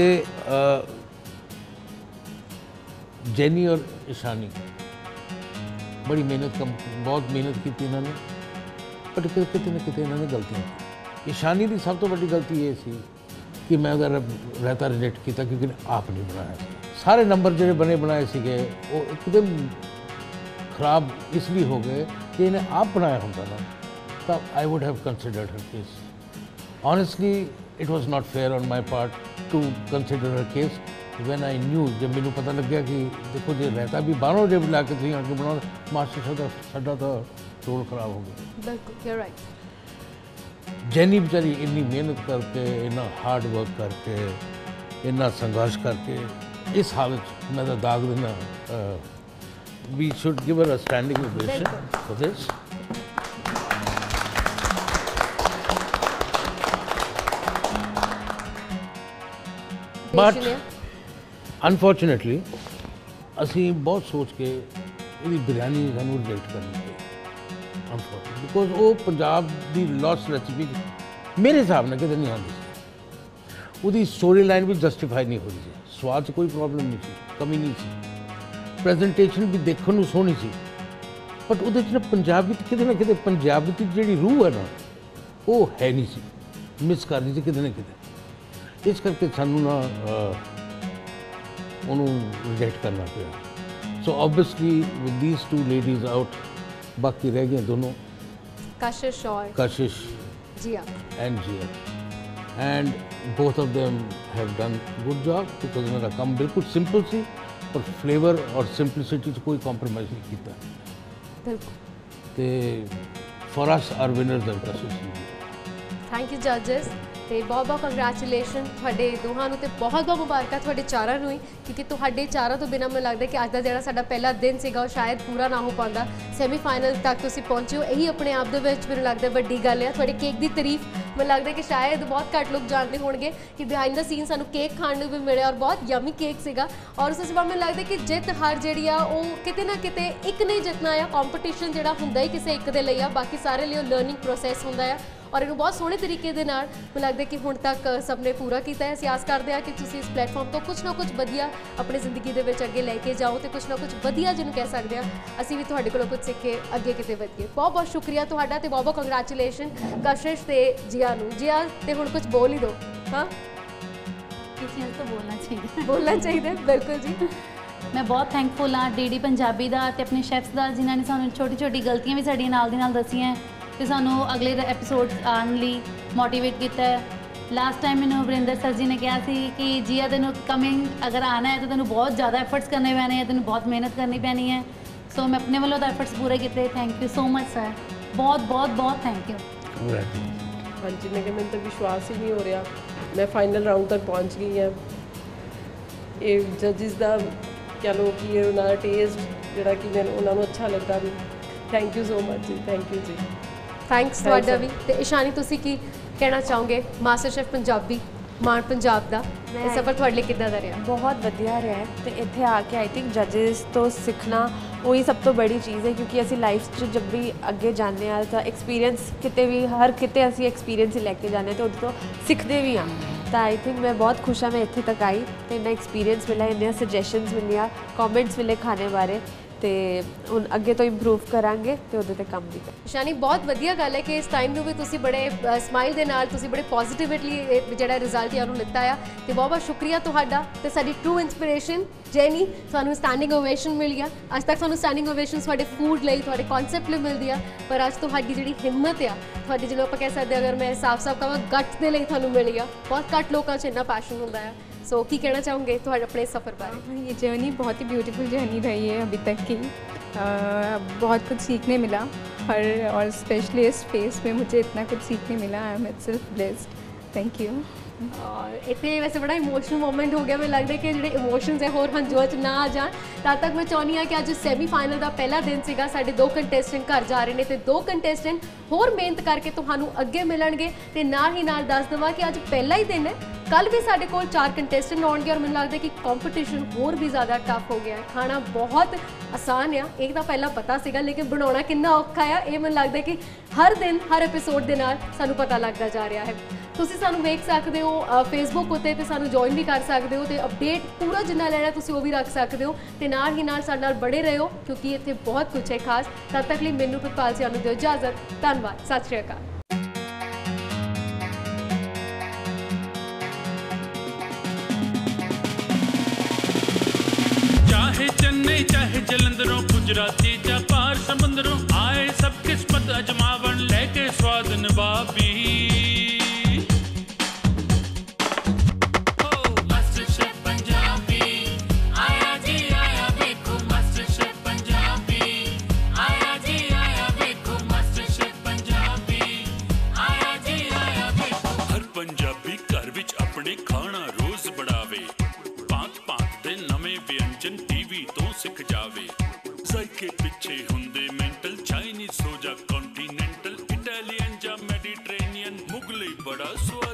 जैनी और ईशानी बड़ी मेहनत कम बहुत मेहनत की इन्होंने, बट कितने ना कितने इन्होंने गलतियाँ की। ईशानी की सब तो बड़ी गलती ये सी कि मैं उधर रहता रिजेक्ट किया क्योंकि आप नहीं बनाया। सारे नंबर जो बने बनाए थे वो एकदम खराब इसलिए हो गए कि इन्हें आप बनाया होता ना, तब I would have considered her case. Honestly it was not fair on my part to consider her case when I knew. जब मैंने पता लग गया कि देखो जो रहता भी बाहरों जब ला के तुम आके बनाओ मास्टर साडा साडा तो रोल खराब हो गया। बिल्कुल, you're right। जैनी बेचारी इन्नी मेहनत करके, इन्ना हार्ड वर्क करके, इन्ना संघर्ष करके इस हालत मैं तो दाग देना, we should give her a standing ovation for this. But unfortunately असी बहुत सोच के ਇਹਦੀ ਬਿਰਿਆਨੀ ਸਾਨੂੰ ਰਿਜੈਕਟ ਕਰਨੀ ਪਈ ਅਨਫੋਰਚੂਨੇਟਲੀ, ਬਿਕੋਜ਼ ਉਹ ਪੰਜਾਬ ਦੀ ਲੌਸਟ ਰੈਸਿਪੀ ਮੇਰੇ ਹਿਸਾਬ ਨਾਲ ਕਿਤੇ ਨਹੀਂ ਆਉਂਦੀ ਸੀ। ਉਹਦੀ ਸਟੋਰੀ ਲਾਈਨ ਵੀ ਜਸਟੀਫਾਈ ਨਹੀਂ ਹੋ ਰਹੀ ਸੀ, ਸਵਾਦ 'ਚ ਕੋਈ ਪ੍ਰੋਬਲਮ ਨਹੀਂ ਸੀ, ਕਮੀ ਨਹੀਂ ਸੀ, ਪ੍ਰੈਜੈਂਟੇਸ਼ਨ ਵੀ ਦੇਖਣ ਨੂੰ ਸੋਹਣੀ ਸੀ, ਬਟ ਉਹਦੇ 'ਚ ਨਾ ਪੰਜਾਬੀ ਕਿਤੇ ਨਾ ਕਿਤੇ ਪੰਜਾਬੀ ਦੀ ਜਿਹੜੀ ਰੂਹ ਹੈ ਨਾ ਉਹ ਹੈ ਨਹੀਂ ਸੀ, ਮਿਸ ਕਰ ਰਹੀ ਸੀ ਕਿਤੇ ਨਾ ਕਿਤੇ। ਇਸ ਕਰਕੇ ਸਾਨੂੰ ਨਾ ਉਹਨੂੰ ਰਿਜੈਕਟ ਕਰਨਾ ਪਿਆ। So obviously with these two ladies out, बाकी रह गए दोनों कशिश और Kashish Jiya and Jia, and both of them have done good job because उन्होंने काम बिल्कुल सिंपल सी और फ्लेवर और सिंपलिसिटी से कोई कॉम्प्रोमाइज़ नहीं किया। बिल्कुल। ते for us our winners are Kashish and Jia। Thank you जजेस, ਤੇ ਬਹੁਤ ਬਹੁਤ ਕੰਗ੍ਰੈਚੁਲੇਸ਼ਨ ਤੁਹਾਡੇ ਦੋਹਾਂ ਨੂੰ, ਤੇ ਬਹੁਤ ਬਹੁਤ ਮੁਬਾਰਕਾਂ ਤੁਹਾਡੇ ਚਾਰਾਂ ਨੂੰ ਹੀ, ਕਿਉਂਕਿ ਤੁਹਾਡੇ ਚਾਰਾਂ ਤੋਂ ਬਿਨਾਂ ਮੈਨੂੰ ਲੱਗਦਾ ਕਿ ਅੱਜ ਦਾ ਜਿਹੜਾ ਸਾਡਾ ਪਹਿਲਾ ਦਿਨ ਸੀਗਾ ਉਹ ਸ਼ਾਇਦ ਪੂਰਾ ਨਾ ਹੋ ਪਾਉਂਦਾ। ਸੈਮੀਫਾਈਨਲ ਤੱਕ ਤੁਸੀਂ ਪਹੁੰਚੇ ਹੋ, ਇਹੀ ਆਪਣੇ ਆਪ ਦੇ ਵਿੱਚ ਮੈਨੂੰ ਲੱਗਦਾ ਵੱਡੀ ਗੱਲ ਹੈ। ਤੁਹਾਡੇ ਕੇਕ ਦੀ ਤਾਰੀਫ ਮੈਨੂੰ ਲੱਗਦਾ ਕਿ ਸ਼ਾਇਦ ਬਹੁਤ ਘੱਟ ਲੋਕ ਜਾਣਦੇ ਹੋਣਗੇ ਕਿ ਬਿਹਾਈਂਡ ਦਾ ਸੀਨ ਸਾਨੂੰ ਕੇਕ ਖਾਣ ਨੂੰ ਵੀ ਮਿਲਿਆ ਔਰ ਬਹੁਤ ਯਮੀ ਕੇਕ ਸੀਗਾ। ਔਰ ਉਸ ਤੋਂ ਬਾਅਦ ਮੈਨੂੰ ਲੱਗਦਾ ਕਿ ਜਿੱਤ ਹਾਰ ਜਿਹੜੀ ਆ ਉਹ ਕਿਤੇ ਨਾ ਕਿਤੇ ਇੱਕ ਨੇ ਜਿੱਤਣਾ ਆ, ਕੰਪੀਟੀਸ਼ਨ ਜਿਹੜਾ ਹੁੰਦਾ ਹੀ ਕਿਸੇ ਇੱਕ ਦੇ ਲਈ ਆ, ਬਾਕੀ ਸਾਰੇ ਲਈ ਉਹ ਲਰਨਿੰਗ ਪ੍ਰੋਸੈਸ ਹੁੰਦਾ ਆ। ਔਰ ਇਹਨੂੰ ਬਹੁਤ ਸੋਹਣੇ ਤਰੀਕੇ ਦੇ ਨਾਲ ਮੈਨੂੰ ਲੱਗਦਾ ਕਿ ਹੁਣ ਤੱਕ ਸਭ ਨੇ ਪੂਰਾ ਕੀਤਾ ਹੈ। ਅਸੀਂ ਆਸ ਕਰਦੇ ਹਾਂ ਕਿ ਤੁਸੀਂ ਇਸ ਪਲੇਟਫਾਰਮ ਤੋਂ ਕੁਝ ਨਾ ਕੁਝ ਵਧੀਆ ਆਪਣੀ ਜ਼ਿੰਦਗੀ ਦੇ ਵਿੱਚ ਅੱਗੇ ਲੈ ਕੇ ਜਾਓ ਤੇ ਕੁਝ ਨਾ ਕੁਝ ਵਧੀਆ ਜਿਹਨੂੰ ਕਹਿ ਸਕਦੇ ਹਾਂ ਅਸੀਂ ਵੀ ਤੁਹਾਡੇ ਕੋਲੋਂ ਕੁਝ ਸਿੱਖ ਕੇ ਅੱਗੇ ਕਿਤੇ ਵਧੀਏ। ਬਹੁਤ ਬਹੁਤ ਸ਼ੁਕਰੀਆ ਤੁਹਾਡਾ ਤੇ ਬਹੁਤ ਬਹੁਤ ਕੰਗ੍ਰੈਚੁਲੇਸ਼ਨ ਕਸ਼ਿਸ਼ ਤੇ ਜੀਆ ਨੂੰ। ਜੀਆ ਤੇ ਹੁਣ ਕੁਝ ਬੋਲ ਹੀ ਦਿਓ। ਹਾਂ ਕਿਸੇ ਨੂੰ ਤਾਂ ਬੋਲਣਾ ਚਾਹੀਦਾ ਬੋਲਣਾ ਚਾਹੀਦਾ ਬਿਲਕੁਲ ਜੀ। ਮੈਂ ਬਹੁਤ ਥੈਂਕਫੁਲ ਹਾਂ ਡੀ ਡੀ ਪੰਜਾਬੀ ਦਾ ਤੇ ਆਪਣੇ ਸ਼ੈਫਸ ਦਾ ਜਿਨ੍ਹਾਂ ਨੇ ਸਾਨੂੰ ਛੋਟੀ ਛੋਟੀ ਗਲਤੀਆਂ ਵੀ ਸਾਡੀਆਂ ਨਾਲ ਦੀ ਨਾਲ ਦੱਸੀਆਂ ਤੇ ਸਾਨੂੰ ਅਗਲੇ ਐਪੀਸੋਡ ਆਉਣ ਲਈ ਮੋਟੀਵੇਟ ਕੀਤਾ ਹੈ। ਲਾਸਟ ਟਾਈਮ ਮੈਨੂੰ ਵਰਿੰਦਰ ਸਰ ਜੀ ਨੇ ਕਿਹਾ ਸੀ ਕਿ ਜੀਆ ਤੈਨੂੰ ਕਮਿੰਗ ਅਗਰ ਆਉਣਾ ਹੈ ਤਾਂ ਤੈਨੂੰ ਬਹੁਤ ਜ਼ਿਆਦਾ ਐਫਰਟਸ ਕਰਨੇ ਪੈਣੇ ਹੈ, ਤੈਨੂੰ ਬਹੁਤ ਮਿਹਨਤ ਕਰਨੀ ਪੈਣੀ ਹੈ। ਸੋ ਮੈਂ ਆਪਣੇ ਵੱਲੋਂ ਤਾਂ ਐਫਰਟਸ ਪੂਰੇ ਕੀਤੇ। Thank you so much sir, ਬਹੁਤ ਬਹੁਤ ਬਹੁਤ ਥੈਂਕ ਯੂ। ਹਾਂਜੀ ਮੈਂ ਕਿਹਾ ਮੈਨੂੰ ਤਾਂ ਵਿਸ਼ਵਾਸ ਹੀ ਨਹੀਂ ਹੋ ਰਿਹਾ ਮੈਂ ਫਾਈਨਲ ਰਾਊਂਡ ਤੱਕ ਪਹੁੰਚ ਗਈ ਹਾਂ। ਇਹ ਜੱਜਿਸ ਦਾ ਕਹਿ ਲਓ ਕਿ ਉਹਨਾਂ ਦਾ ਟੇਸਟ ਜਿਹੜਾ ਕਿ ਮੈਨੂੰ ਉਹਨਾਂ ਨੂੰ ਅੱਛਾ ਲੱਗਾ ਵੀ। ਥੈਂਕ ਯੂ ਸੋ ਮਚ ਜੀ, ਥੈਂਕ ਯੂ ਜੀ। ਥੈਂਕਸ ਤੁਹਾਡਾ ਵੀ। ਤੇ ਇਸ਼ਾਨੀ ਤੁਸੀਂ ਕੀ ਕਹਿਣਾ ਚਾਹੋਗੇ ਮਾਸਟਰ ਸ਼ੈਫ ਪੰਜਾਬੀ ਮਾਣ ਪੰਜਾਬ ਦਾ ਇਹ ਸਫ਼ਰ ਤੁਹਾਡੇ ਲਈ ਕਿੱਦਾਂ ਦਾ ਰਿਹਾ? ਬਹੁਤ ਵਧੀਆ ਰਿਹਾ ਹੈ ਤੇ ਇੱਥੇ ਆ ਕੇ ਆਈ ਥਿੰਕ ਜੱਜਿਸ ਤੋਂ ਸਿੱਖਣਾ ਉਹੀ ਸਭ ਤੋਂ ਬੜੀ ਚੀਜ਼ ਹੈ ਕਿਉਂਕਿ ਅਸੀਂ ਲਾਈਫ 'ਚ ਜਦ ਵੀ ਅੱਗੇ ਜਾਂਦੇ ਹਾਂ ਤਾਂ ਐਕਸਪੀਰੀਅੰਸ ਕਿਤੇ ਵੀ ਹਰ ਕਿਤੇ ਅਸੀਂ ਐਕਸਪੀਰੀਅੰਸ ਹੀ ਲੈ ਕੇ ਜਾਂਦੇ ਹਾਂ ਤੇ ਉਹਦੇ ਤੋਂ ਸਿੱਖਦੇ ਵੀ ਹਾਂ। ਤਾਂ ਆਈ ਥਿੰਕ ਮੈਂ ਬਹੁਤ ਖੁਸ਼ ਹਾਂ ਮੈਂ ਇੱਥੇ ਤੱਕ ਆਈ ਤੇ ਇੰਨਾ ਐਕਸਪੀਰੀਅੰਸ ਮਿਲਿਆ, ਇੰਨੀਆਂ ਸੁਜੈਸ਼ਨਸ ਮਿਲੀਆਂ, ਕਮੈਂਟਸ ਮਿਲੇ ਖਾਣੇ ਬਾਰੇ ਤੇ ਹੁਣ ਅੱਗੇ ਤੋਂ ਇੰਪਰੂਵ ਕਰਾਂਗੇ ਤੇ ਉਹਦੇ ਤੇ ਕੰਮ ਵੀ ਕਰਾਂਗੇ। ਇਸ਼ਾਨੀ ਬਹੁਤ ਵਧੀਆ ਗੱਲ ਹੈ ਕਿ ਇਸ ਟਾਈਮ ਨੂੰ ਵੀ ਤੁਸੀਂ ਬੜੇ ਸਮਾਈਲ ਦੇ ਨਾਲ ਤੁਸੀਂ ਬੜੇ ਪੋਜ਼ਿਟਿਵਲੀ ਜਿਹੜਾ ਰਿਜ਼ਲਟ ਹੈ ਉਹਨੂੰ ਲਿੱਤਾ ਆ ਤੇ ਬਹੁਤ ਬਹੁਤ ਸ਼ੁਕਰੀਆ ਤੁਹਾਡਾ। ਤੇ ਸਾਡੀ ਟਰੂ ਇੰਸਪੀਰੇਸ਼ਨ ਜੈਨੀ ਤੁਹਾਨੂੰ ਸਟੈਂਡਿੰਗ ਓਵੇਸ਼ਨ ਮਿਲ ਗਿਆ। ਅੱਜ ਤੱਕ ਤੁਹਾਨੂੰ ਸਟੈਂਡਿੰਗ ਓਵੇਸ਼ਨ ਤੁਹਾਡੇ ਫੂਡ ਲਈ ਤੁਹਾਡੇ ਕਨਸੈਪਟ ਲਈ ਮਿਲਦੀ ਆ ਪਰ ਅੱਜ ਤੁਹਾਡੀ ਜਿਹੜੀ ਹਿੰਮਤ ਆ ਤੁਹਾਡੀ ਜਿਹਨੂੰ ਆਪਾਂ ਕਹਿ ਸਕਦੇ ਅਗਰ ਮੈਂ ਸਾਫ਼-ਸਾਫ਼ ਕਹਾਂ ਗੱਟ ਦੇ ਲਈ ਤੁਹਾਨੂੰ ਮਿਲੀ ਆ। ਬਹੁਤ ਘੱਟ ਲੋਕਾਂ 'ਚ ਇੰਨਾ ਪੈਸ਼ਨ ਹੁੰਦਾ ਹੈ। सो की कहना चाहूँगे तो अपने सफ़र बारे? ये जर्नी बहुत ही ब्यूटीफुल जर्नी रही है अभी तक की। आ, बहुत कुछ सीखने मिला हर और स्पेशली इस फेस में मुझे इतना कुछ सीखने मिला। I am itself blessed. Thank you. और इतने वैसे बड़ा इमोशनल मोमेंट हो गया। मैं लगता है कि जो इमोशनस है होर हंझूआ च ना आ जान। तद तक मैं चाहती हाँ कि अज सैमी फाइनल का पहला दिन सीगा साडे दो कंटेस्टेंट घर जा रहे हैं तो दो कंटेस्टेंट होर मेहनत करके तुहानू अगे मिलणगे ते नाल ही नाल दस देवां कि अज पहला ही दिन है कल भी साडे कोल चार कंटेस्टेंट आउणगे और मैनूं लगदा कि कंपीटिशन होर भी ज़्यादा टफ हो गया है। खाना बहुत आसान है एक तो पहला पता सीगा लेकिन बनाउणा कितना औखा है ये मैनूं लगदा कि हर दिन हर एपीसोड दे नाल सानूं पता लगदा जा रहा है। तुसीं सानूं वेख सकदे हो फेसबुक उत्ते ते सानूं जॉइन भी कर सकदे हो ते अपडेट पूरा जिन्ना लैना तुसीं वो भी रख सकदे हो ते नाल ही नाल साडे नाल बड़े रहो क्योंकि इत्थे बहुत कुछ है खास। तद तक लई मैनूं प्रितपाल सिंह नूं दिओ इजाजत। धन्नवाद। सत श्री अकाल। चाहे चेन्नई चाहे जलंधरों गुजराती या पार समुंदरों आए सब किस्मत अजमावन लेके स्वाद नवाबी। मास्टर शेफ पंजाबी आया जी आया देखो मास्टर शेफ पंजाबी आया जी आया देखो मास्टर शेफ पंजाबी आया जी आया देखो। हर पंजाबी घर विच अपने खाना रोज बढ़ावे भांत भांत दे नਵੇਂ व्यंजन टीवी तो सिख जावे। जायके पिछे हुंदे मेंटल चाइनीज हो जा कॉन्टिनेंटल इटालियन जा मेडिटेरेनियन मुगलई बड़ा स्वाद